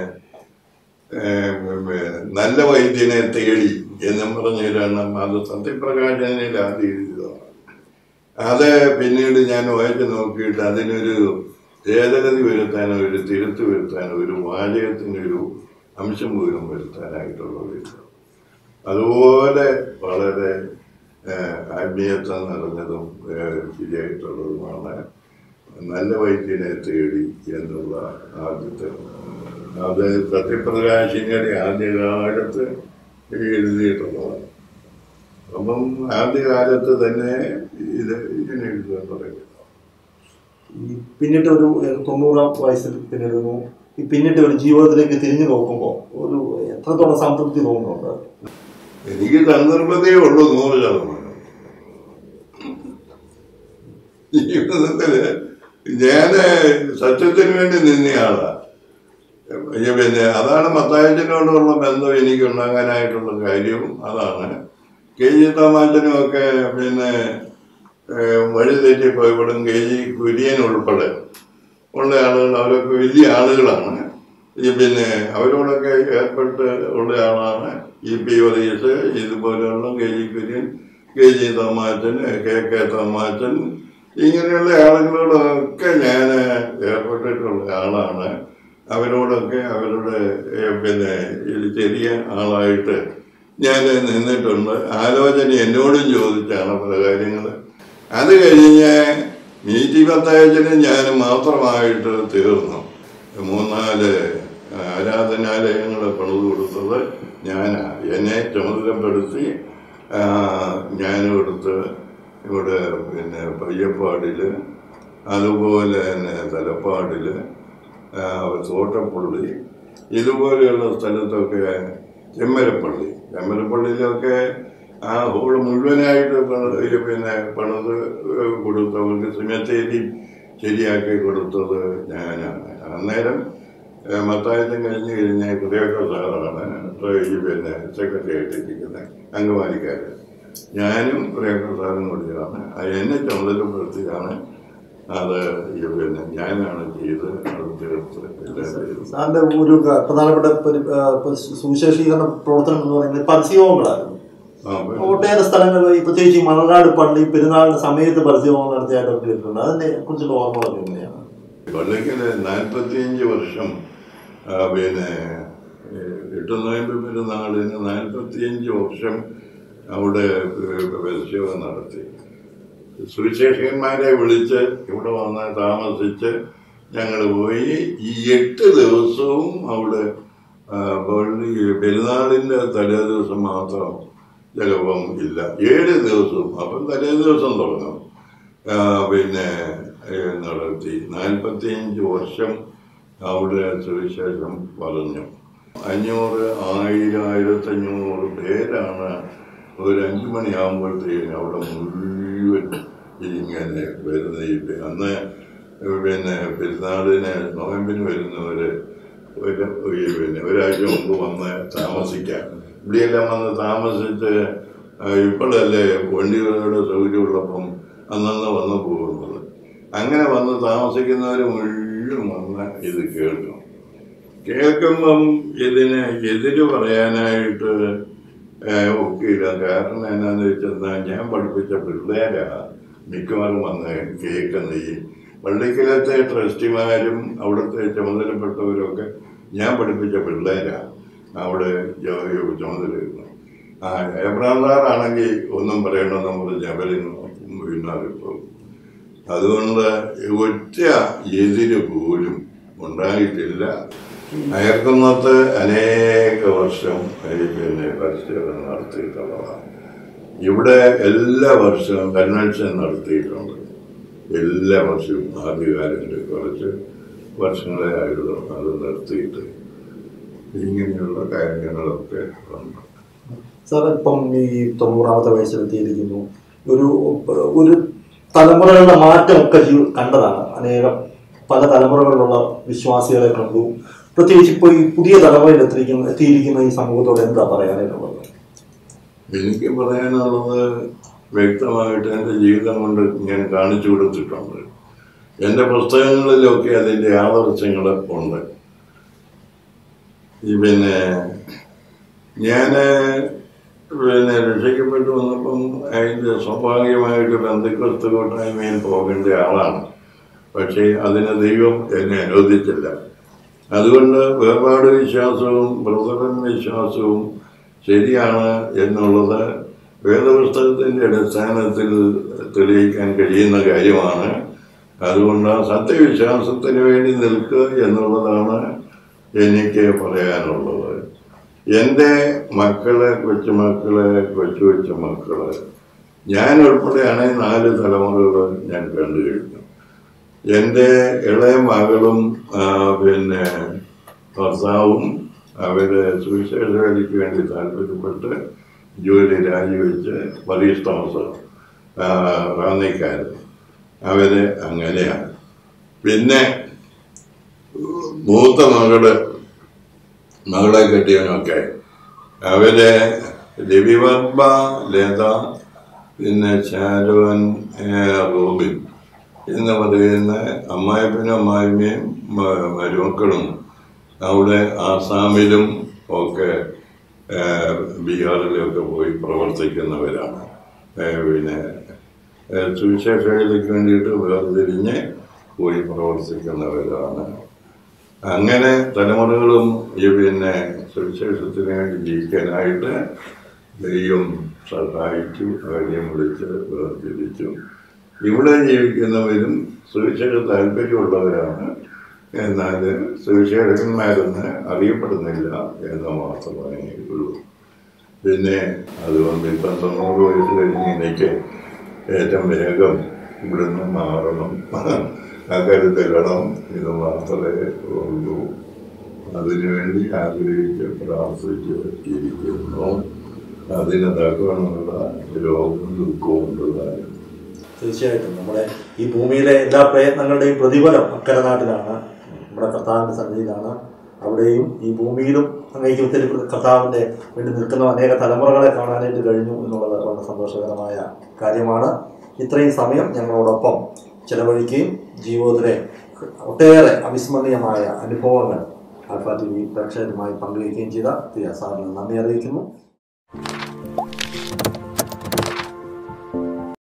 നല്ല വൈദ്യനെ തേടി എന്നും പറഞ്ഞിട്ടാണ് അത് സത്യപ്രകാശനിൽ ആദ്യം എഴുതിയതാണ്. അത് പിന്നീട് ഞാൻ വായിച്ചു നോക്കിയിട്ട് അതിനൊരു ഭേദഗതി വരുത്താനോ ഒരു തിരുത്ത് വരുത്താനോ ഒരു വാചകത്തിനൊരു അംശം പോലും വരുത്താനായിട്ടുള്ളത്. അതുപോലെ വളരെ ആത്മീയത്വം നിറഞ്ഞതും ശരിയായിട്ടുള്ളതുമാണ് നല്ല വൈദ്യനെ തേടി എന്നുള്ള ആദ്യത്തെ. അത് സത്യപ്രകാശിനിയുടെ ആദ്യകാലത്ത് എഴുതിയിട്ടുള്ളതാണ്. അപ്പം ആദ്യകാലത്ത് തന്നെ ഇത് ഇങ്ങനെ എഴുതാൻ പറയുന്നത്. പിന്നിട്ട് ഒരു തൊണ്ണൂറാം വയസ്സിൽ പിന്നിടുന്നു. ഈ പിന്നിട്ട് ഒരു ജീവിതത്തിലേക്ക് തിരിഞ്ഞു നോക്കുമ്പോൾ ഒരു എത്രത്തോളം സംതൃപ്തി തോന്നുന്നുണ്ട്? എനിക്ക് സന്ദർഭതേ ഉള്ളൂ നൂറ് ശതമാനം. ജീവിതത്തില് ഞാന് സത്യത്തിന് വേണ്ടി നിന്നയാളാ. പിന്നെ അതാണ് മത്തായിച്ചനോടുള്ള ബന്ധം എനിക്ക് ഉണ്ടാകാനായിട്ടുള്ള കാര്യവും അതാണ്. കെ ജി തോമാച്ചനും ഒക്കെ പിന്നെ വഴി തെറ്റിപ്പോയപ്പോഴും കെ ജി കുര്യൻ ഉൾപ്പെടെ ഉള്ള ആളുകൾ അവരൊക്കെ വലിയ ആളുകളാണ്. ഈ പിന്നെ അവരോടൊക്കെ ഏർപ്പെട്ട് ഉള്ള ആളാണ് ഇ പി വർഗീസ്, ഇതുപോലെയുള്ള K G Kurian, K G Thomachan, K K Thomachan, ഇങ്ങനെയുള്ള ആളുകളോടൊക്കെ ഞാൻ ഏർപ്പെട്ടിട്ടുള്ള ആളാണ്. അവരോടൊക്കെ അവരുടെ പിന്നെ ചെറിയ ആളായിട്ട് ഞാൻ നിന്നിട്ടുണ്ട്. ആലോചന എന്നോടും ചോദിച്ചാണ് പല കാര്യങ്ങൾ. അത് കഴിഞ്ഞ് മീറ്റി പത്തായച്ചനും ഞാൻ മാത്രമായിട്ട് തീർന്നു. മൂന്നാല് ആരാധനാലയങ്ങൾ പണിത് കൊടുത്തത് ഞാനാണ്. എന്നെ ചുമതലപ്പെടുത്തി ഞാൻ കൊടുത്ത് ഇവിടെ പിന്നെ പയ്യപ്പാടിൽ, അതുപോലെ തന്നെ തലപ്പാടിൽ, തോട്ടപ്പള്ളി, ഇതുപോലെയുള്ള സ്ഥലത്തൊക്കെ ചെമ്മരപ്പള്ളി ചെമ്മരപ്പള്ളിയിലൊക്കെ ആ ഹോള് മുഴുവനായിട്ട് പിന്നെ പണിത് കൊടുത്തവർക്ക് സിമത്തേരി ശരിയാക്കി കൊടുത്തത് ഞാനാണ്. അന്നേരം മത്തായച്ചൻ കഴിഞ്ഞ് കഴിഞ്ഞ കുറിയൊക്കെ സാറാണ് ഈ പിന്നെ സെക്രട്ടറി ആയിട്ടിരിക്കുന്നത്, അംഗവാലിക്കാരൻ. ഞാനും കുറിയൊക്കെ സാറും കൂടിയാണ്. എന്നെ ചുമതലപ്പെടുത്തിയാണ് അത് പിന്നെ ഞാനാണ് ചെയ്ത് അത് തീർത്ത് എല്ലാം ചെയ്തു. സാറിന്റെ ഒരു പ്രധാനപ്പെട്ട സുവിശേഷീകരണ പ്രവർത്തനം എന്ന് പറയുന്നത് പരസ്യയോഗങ്ങളായിരുന്നു. ഒട്ടേറെ സ്ഥലങ്ങളിൽ പ്രത്യേകിച്ച് മണനാട് പള്ളി പെരുന്നാളിന്റെ സമയത്ത് പരസ്യയോഗങ്ങൾ നടത്തിയായിട്ട് അവർ കേട്ടിട്ടുണ്ട്. അതിനെ കുറിച്ചുള്ള ഓർമ്മകളൊക്കെ എങ്ങനെയാണ്? പള്ളിക്കല് നാൽപ്പത്തിയഞ്ച് വർഷം പിന്നെ എട്ട് നോയമ്പ് പെരുന്നാളിന് നാൽപ്പത്തിയഞ്ച് വർഷം അവിടെ പരസ്യയോഗം നടത്തി. സുവിശേഷകന്മാരെ വിളിച്ച് ഇവിടെ വന്ന് താമസിച്ച് ഞങ്ങൾ പോയി. ഈ എട്ട് ദിവസവും അവിടെ പള്ളി പെരുന്നാളിൻ്റെ തലേ ദിവസം മാത്രം ചിലപ്പം ഇല്ല, ഏഴ് ദിവസവും. അപ്പം തലേ ദിവസം തുടങ്ങും. പിന്നെ നടത്തി നാൽപ്പത്തിയഞ്ച് വർഷം അവിടെ സുവിശേഷം പറഞ്ഞു. അഞ്ഞൂറ് ആയിരം ആയിരത്തഞ്ഞൂറ് പേരാണ് ഒരു അഞ്ചു മണിയാകുമ്പോഴത്തേക്കും അവിടെ മുഴുവൻ ഇങ്ങനെ വരുന്ന. അന്ന് പിന്നെ പെരുന്നാളിന് നോയമ്പിന് വരുന്നവർ ഒരു പിന്നെ ഒരാഴ്ച മുമ്പ് വന്ന് താമസിക്കാം. ഇവിടെയെല്ലാം വന്ന് താമസിച്ച് ഇപ്പോഴല്ലേ വണ്ടികളുടെ സൗകര്യമുള്ളപ്പം അന്നന്ന് വന്ന് പോകുന്നത്. അങ്ങനെ വന്ന് താമസിക്കുന്നവർ മുഴുവൻ വന്ന് ഇത് കേൾക്കും. കേൾക്കുമ്പം ഇതിന് എതിര് പറയാനായിട്ട് ഒക്കെയില്ല. കാരണം എന്നാന്ന് വെച്ചെന്നാൽ ഞാൻ പഠിപ്പിച്ച പിള്ളേരാണ് മിക്കവാറും വന്ന് കേൾക്കുന്ന. ഈ പള്ളിക്കലത്തെ ട്രസ്റ്റിമാരും അവിടുത്തെ ചുമതലപ്പെട്ടവരൊക്കെ ഞാൻ പഠിപ്പിച്ച പിള്ളേരാണ് അവിടെ ചുമതലയിരുന്നു. ആ എബ്രഹാം സാറാണെങ്കിൽ ഒന്നും പറയണമെന്ന് നമ്മൾ ജബലിന് വീണാറിപ്പോൾ. അതുകൊണ്ട് ഒറ്റ എതിര് പോലും ഉണ്ടായിട്ടില്ല. അയർക്കുന്നത്ത് അനേക വർഷം പിന്നെ പരിശീലനം നടത്തിയിട്ടുള്ളതാണ്. ഇവിടെ എല്ലാ വർഷവും കൺവെൻഷൻ നടത്തിയിട്ടുണ്ട്. എല്ലാ വർഷവും ആദ്യകാലങ്ങളിൽ കുറച്ച് വർഷങ്ങളെ ആയുള്ളൂ അത് നിർത്തിയിട്ട്. ഇങ്ങനെയുള്ള കാര്യങ്ങളൊക്കെ ഉണ്ട്. സാർ ഇപ്പം ഈ തൊണ്ണൂറാമത്തെ വയസ്സിലെത്തിയിരിക്കുന്നു. ഒരു ഒരു തലമുറകളുടെ മാറ്റമൊക്കെ കണ്ടതാണ്. അനേകം പല തലമുറകളിലുള്ള വിശ്വാസികളെ കണ്ടു. പ്രത്യേകിച്ച് ഇപ്പോൾ ഈ പുതിയ തലമുറയിൽ എത്തിയിരിക്കുന്ന എത്തിയിരിക്കുന്ന ഈ സമൂഹത്തോട് എന്താ പറയാനായിട്ടുള്ളത്? എനിക്ക് പറയാനുള്ളത് വ്യക്തമായിട്ട് എൻ്റെ ജീവിതം കൊണ്ട് ഞാൻ കാണിച്ചു കൊടുത്തിട്ടുണ്ട്. എൻ്റെ പുസ്തകങ്ങളിലൊക്കെ അതിൻ്റെ ആദർശങ്ങൾ ഉണ്ട്. ഈ പിന്നെ ഞാൻ പിന്നെ രക്ഷിക്കപ്പെട്ടു വന്നപ്പം അതിൻ്റെ സ്വാഭാവികമായിട്ട് ബന്ധുക്രിസ്തു കൂട്ടായ്മയിൽ പോകേണ്ട ആളാണ്. പക്ഷേ അതിന് ദൈവം എന്നെ അനുവദിച്ചില്ല. അതുകൊണ്ട് വേർപാട് വിശ്വാസവും ബ്രദറൻ വിശ്വാസവും ശരിയാണ് എന്നുള്ളത് വേദപുസ്തകത്തിൻ്റെ അടിസ്ഥാനത്തിൽ തെളിയിക്കാൻ കഴിയുന്ന കാര്യമാണ്. അതുകൊണ്ട് സത്യവിശ്വാസത്തിന് വേണ്ടി നിൽക്കുക എന്നുള്ളതാണ് എനിക്ക് പറയാനുള്ളത്. എൻ്റെ മക്കളെ, കൊച്ചുമക്കളെ, കൊച്ചു കൊച്ചു മക്കള് ഞാൻ ഉൾപ്പെടെയാണ് നാല് തലമുറകൾ ഞാൻ കണ്ടു കഴിഞ്ഞു. എൻ്റെ ഇളയ മകളും പിന്നെ ഭർത്താവും അവര് സുവിശേഷ വേദിക്ക് വേണ്ടി താല്പര്യപ്പെട്ട് ജോലി രാജിവെച്ച് പരീഷ് തോമസ് റാന്നിക്കാരൻ അവര് അങ്ങനെയാണ്. പിന്നെ മൂത്ത മകള് മകളെ കെട്ടിയവനൊക്കെ അവര് രവിവർമ്മ, ലത, പിന്നെ ഷാരോൻ, റോബിൻ എന്ന് പറയുന്ന അമ്മായിപ്പനും അമ്മായിമ്മയും മരുമക്കളും അവിടെ ആസാമിലും ഒക്കെ ബീഹാറിലൊക്കെ പോയി പ്രവർത്തിക്കുന്നവരാണ്. പിന്നെ സുവിശേഷയിലേക്ക് വേണ്ടിയിട്ട് വേർതിരിഞ്ഞ് പോയി പ്രവർത്തിക്കുന്നവരാണ്. അങ്ങനെ തലമുറകളും ഈ പിന്നെ സുവിശേഷത്തിന് വേണ്ടി ജീവിക്കാനായിട്ട് ദൈവം സഹായിച്ചു, അവരെയും വിളിച്ച് വേർതിരിച്ചു. ഇവിടെ ജീവിക്കുന്നവരും സുവിശേഷ താല്പര്യമുള്ളവരാണ്. എന്നാൽ സുവിശേഷകന്മാരെന്ന് അറിയപ്പെടുന്നില്ല എന്ന് മാത്രമേ ഉള്ളൂ. പിന്നെ അതുകൊണ്ട് ഇപ്പം തൊണ്ണൂറ് വയസ്സ് കഴിഞ്ഞ് എനിക്ക് ഏറ്റവും വേഗം ഇവിടുന്ന് മാറണം, അക്കരുത്തിരണം ഇത് മാത്രമേ ഉള്ളൂ. അതിനുവേണ്ടി ആഗ്രഹിച്ച് പ്രാർത്ഥിച്ച് ഇരിക്കുന്നു. അതിന് തക്കവണ്ണമുള്ള രോഗവും ദുഃഖവും ഉണ്ടാകും. തീർച്ചയായിട്ടും നമ്മുടെ ഈ ഭൂമിയിലെ എല്ലാ പ്രയത്നങ്ങളുടെയും പ്രതിഫലം അക്കരെ നാട്ടിലാണ്, നമ്മുടെ കർത്താവിൻ്റെ സന്നിധിയിലാണ്. അവിടെയും ഈ ഭൂമിയിലും അങ്ങേക്ക് ഒത്തിരി കർത്താവിൻ്റെ വേണ്ടി നിൽക്കുന്ന അനേക തലമുറകളെ കാണാനായിട്ട് കഴിഞ്ഞു എന്നുള്ളത് വളരെ സന്തോഷകരമായ കാര്യമാണ്. ഇത്രയും സമയം ഞങ്ങളോടൊപ്പം ചെലവഴിക്കുകയും ജീവിതത്തിലെ ഒട്ടേറെ അവിസ്മരണീയമായ അനുഭവങ്ങൾ ആൽഫ ടി വി പ്രേക്ഷകരുമായി പങ്കുവയ്ക്കുകയും ചെയ്ത പ്രിയ സാറിന് നന്ദി അറിയിക്കുന്നു.